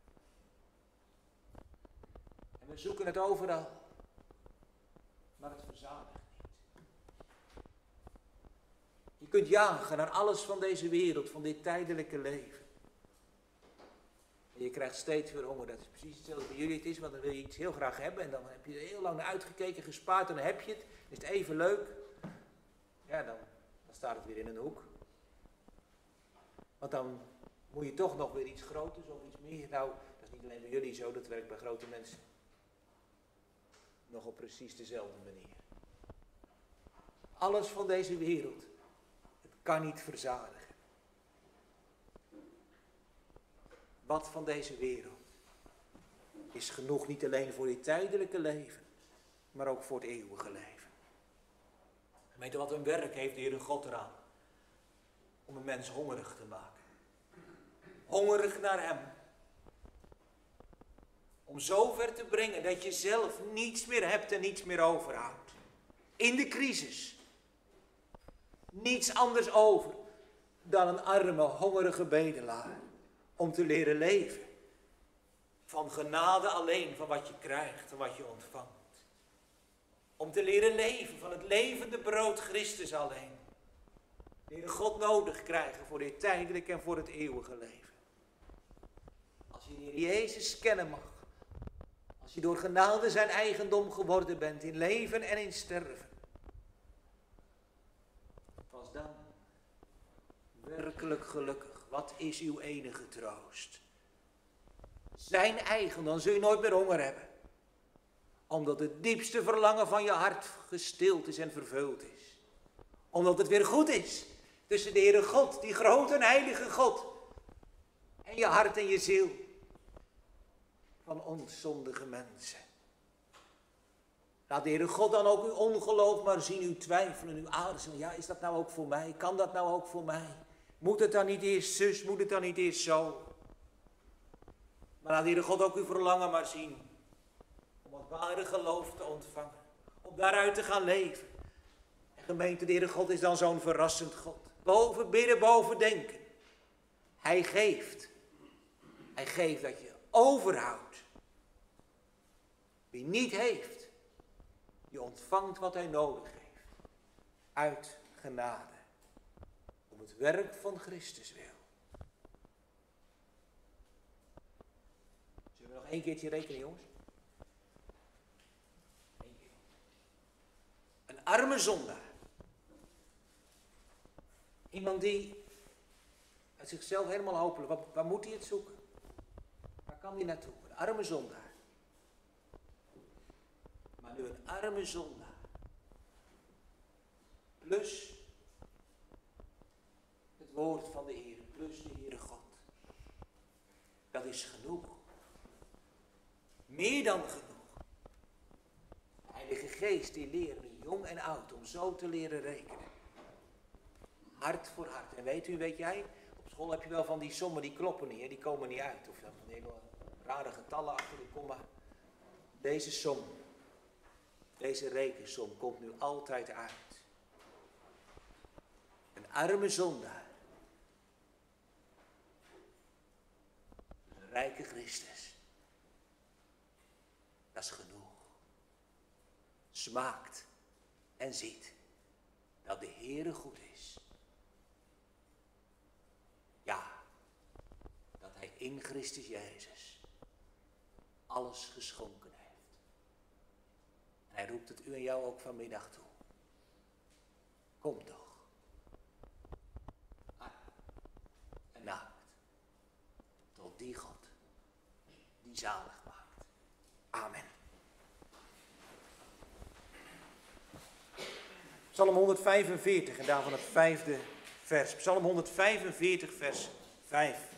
En we zoeken het overal. Maar het verzadigt niet. Je kunt jagen naar alles van deze wereld, van dit tijdelijke leven. En je krijgt steeds weer honger. Dat is precies hetzelfde bij jullie het is, want dan wil je iets heel graag hebben. En dan heb je er heel lang naar uitgekeken, gespaard en dan heb je het. Is het even leuk? Ja, dan staat het weer in een hoek. Want dan moet je toch nog weer iets groters of iets meer. Nou, dat is niet alleen bij jullie zo, dat werkt bij grote mensen. Nog op precies dezelfde manier. Alles van deze wereld, het kan niet verzadigen. Wat van deze wereld is genoeg niet alleen voor dit tijdelijke leven, maar ook voor het eeuwige leven. Gemeente, wat een werk heeft de Heere God eraan om een mens hongerig te maken. Hongerig naar hem. Om zover te brengen dat je zelf niets meer hebt en niets meer overhoudt. In de crisis. Niets anders over dan een arme, hongerige bedelaar. Om te leren leven. Van genade alleen, van wat je krijgt en wat je ontvangt. Om te leren leven van het levende brood Christus alleen. De Heere God nodig krijgen voor dit tijdelijk en voor het eeuwige leven. Als je de Heer Jezus kennen mag. Als je door genade zijn eigendom geworden bent in leven en in sterven. Pas dan. Werkelijk gelukkig. Wat is uw enige troost? Zijn eigen, dan zul je nooit meer honger hebben. Omdat het diepste verlangen van je hart gestild is en vervuld is. Omdat het weer goed is. Tussen de Heere God, die grote en heilige God. En je hart en je ziel. Van ons zondige mensen. Laat de Heere God dan ook uw ongeloof maar zien, uw twijfelen, uw aarzelen. Ja, is dat nou ook voor mij? Kan dat nou ook voor mij? Moet het dan niet eerst zus? Moet het dan niet eerst zo? Maar laat de Heere God ook uw verlangen maar zien. Om het het ware geloof te ontvangen. Om daaruit te gaan leven. En gemeente, de Heere God is dan zo'n verrassend God. Boven bidden, boven denken. Hij geeft. Hij geeft dat je overhoudt. Wie niet heeft, die ontvangt wat hij nodig heeft. Uit genade. Om het werk van Christus wil. Zullen we nog één keertje rekenen, jongens? Eén keer. Een arme zondaar. Iemand die uit zichzelf helemaal hopeloos. Waar moet hij het zoeken? Waar kan hij naartoe? Een arme zondaar. Maar nu een arme zondaar. Plus het woord van de Heer. Plus de Heere God. Dat is genoeg. Meer dan genoeg. De Heilige Geest die leert nu jong en oud om zo te leren rekenen. Hart voor hart. En weet jij, op school heb je wel van die sommen die kloppen niet, hè? Die komen niet uit. Of van hele rare getallen achter de komma. Deze som, deze rekensom komt nu altijd uit. Een arme zondaar. Een rijke Christus. Dat is genoeg. Smaakt en ziet dat de Heere goed is. Ja, dat hij in Christus Jezus alles geschonken heeft. En hij roept het u en jou ook vanmiddag toe. Kom toch. Arm en naakt. Tot die God die zalig maakt. Amen. Psalm 145 en daarvan het 5e vers. Psalm 145 vers 5.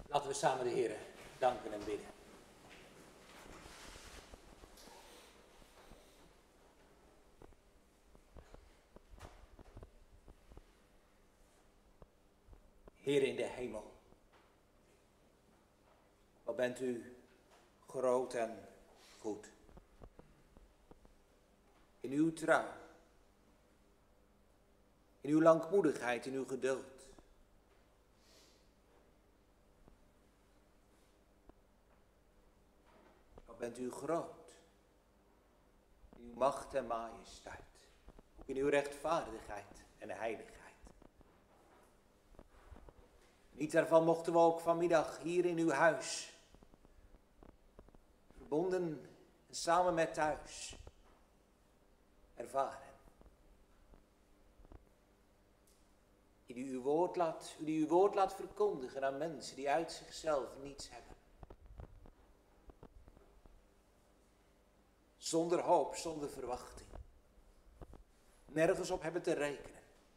Laten we samen de Heer danken en bidden. Heer in de hemel, wat bent u groot en goed. In uw trouw, in uw langmoedigheid, in uw geduld. Wat bent u groot, in uw macht en majesteit, ook in uw rechtvaardigheid en heiligheid. Niet daarvan mochten we ook vanmiddag hier in uw huis, verbonden en samen met thuis, ervaren. Die uw woord laat verkondigen aan mensen die uit zichzelf niets hebben. Zonder hoop, zonder verwachting. Nergens op hebben te rekenen.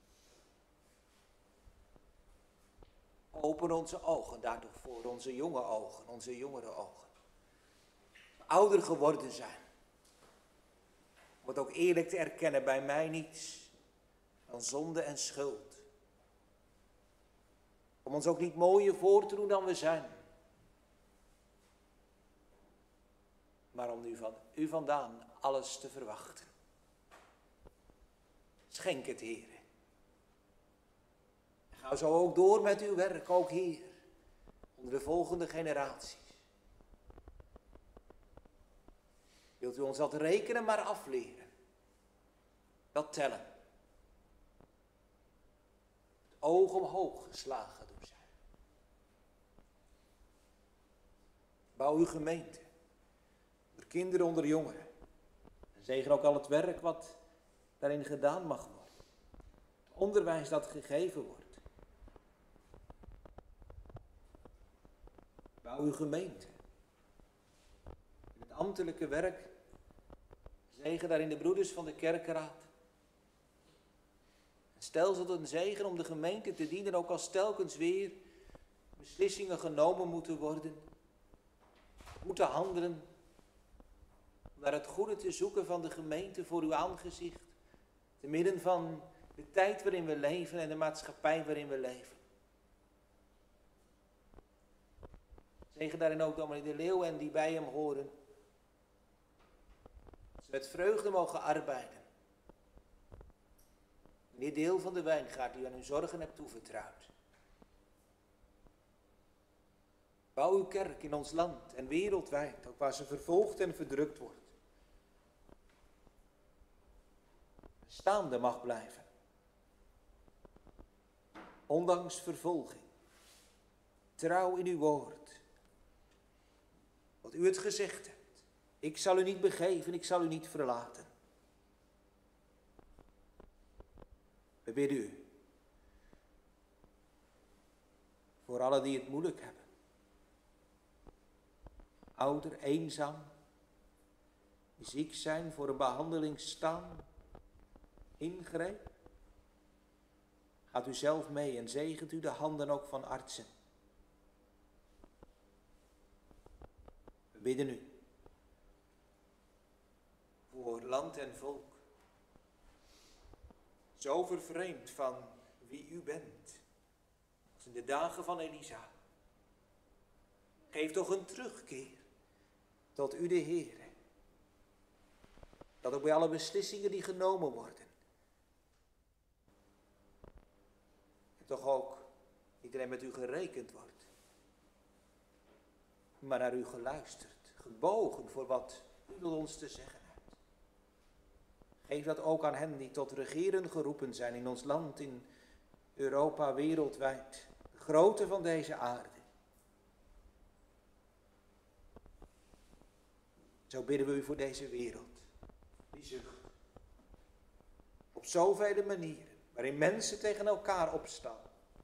Open onze ogen daardoor voor, onze jonge ogen, onze jongere ogen. Ouder geworden zijn. Om het ook eerlijk te erkennen, bij mij niets dan zonde en schuld. Om ons ook niet mooier voor te doen dan we zijn. Maar om nu van u vandaan alles te verwachten. Schenk het, Heer. Ga zo ook door met uw werk, ook hier, onder de volgende generaties. Wilt u ons dat rekenen maar afleren, dat tellen. Het oog omhoog geslagen doen zijn. Bouw uw gemeente, onder kinderen, onder jongeren. En zegen ook al het werk wat daarin gedaan mag worden. Het onderwijs dat gegeven wordt. Bouw uw gemeente. In het ambtelijke werk, zegen daarin de broeders van de kerkenraad. En stel ze tot een zegen om de gemeente te dienen, ook als telkens weer beslissingen genomen moeten worden. Moeten handelen. Om naar het goede te zoeken van de gemeente voor uw aangezicht. Te midden van de tijd waarin we leven en de maatschappij waarin we leven. Zegen daarin ook dominee De Leeuw en die bij hem horen. Dat ze met vreugde mogen arbeiden. In dit deel van de wijngaard die u aan uw zorgen hebt toevertrouwd. Bouw uw kerk in ons land en wereldwijd, ook waar ze vervolgd en verdrukt wordt. Staande mag blijven. Ondanks vervolging. Trouw in uw woord. Wat u het gezegd hebt. Ik zal u niet begeven, ik zal u niet verlaten. We bidden u. Voor allen die het moeilijk hebben. Ouder, eenzaam. Die ziek zijn, voor een behandeling staan. Ingreep. Gaat u zelf mee en zegent u de handen ook van artsen. We bidden u. Voor land en volk. Zo vervreemd van wie u bent. Als in de dagen van Elisa. Geef toch een terugkeer tot u de Heere. Dat ook bij alle beslissingen die genomen worden. En toch ook iedereen met u gerekend wordt. Maar naar u geluisterd, gebogen voor wat u tot ons te zeggen hebt. Geef dat ook aan hen die tot regeren geroepen zijn in ons land, in Europa, wereldwijd. De grootte van deze aarde. Zo bidden we u voor deze wereld. Die zucht. Op zoveel manieren. Waarin mensen tegen elkaar opstaan.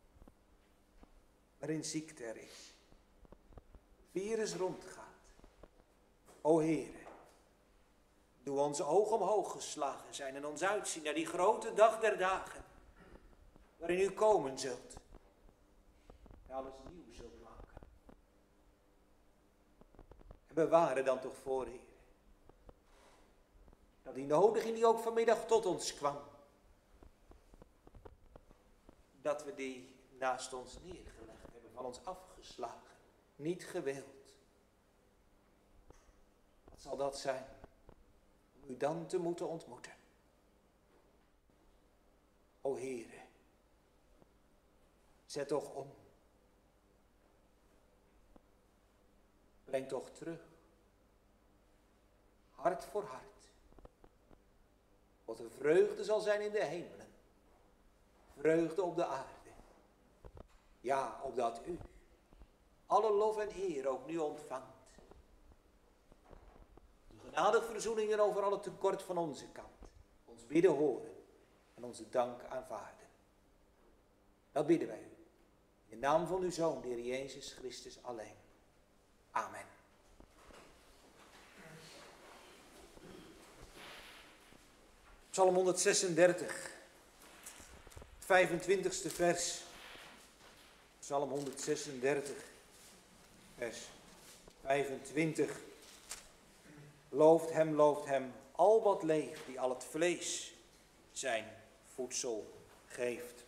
Waarin ziekte er is. Virus rondgaat. O Heere. Doe onze ogen omhoog geslagen zijn en ons uitzien naar die grote dag der dagen. Waarin u komen zult. En alles nieuw zult maken. We waren dan toch voor, Heer. Dat die nodiging die ook vanmiddag tot ons kwam. Dat we die naast ons neergelegd hebben, van ons afgeslagen. Niet gewild. Wat zal dat zijn? Om u dan te moeten ontmoeten. O Heere, zet toch om. Breng toch terug. Hart voor hart. Wat een vreugde zal zijn in de hemelen. Vreugde op de aarde. Ja, opdat u alle lof en eer ook nu ontvangt. De genadige verzoeningen over alle tekort van onze kant. Ons bidden horen en onze dank aanvaarden. Dat bidden wij u. In de naam van uw Zoon, de Heer Jezus Christus alleen. Amen. Psalm 136, het 25ste vers. Psalm 136, vers 25. Looft hem, al wat leeft, die al het vlees zijn voedsel geeft.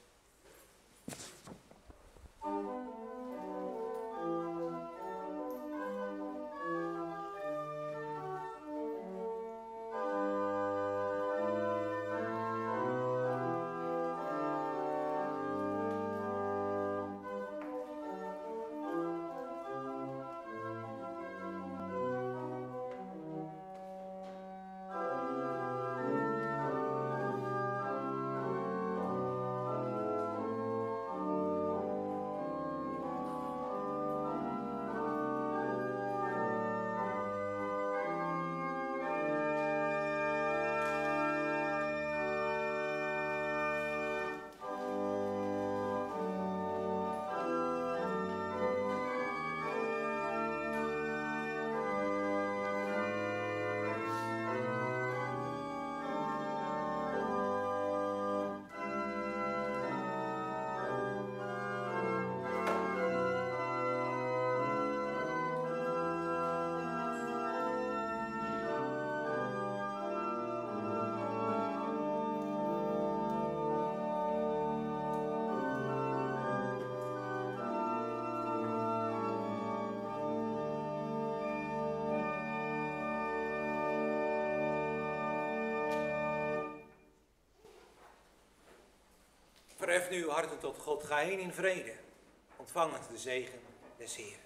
Verhef nu uw harten tot God. Ga heen in vrede. Ontvangend de zegen des Heeren.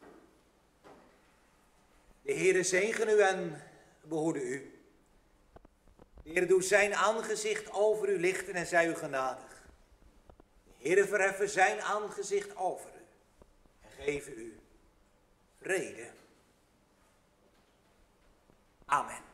De Heere zegen u en behoede u. De Heere doet zijn aangezicht over u lichten en zij u genadig. De Heere verheffen zijn aangezicht over u en geven u vrede. Amen.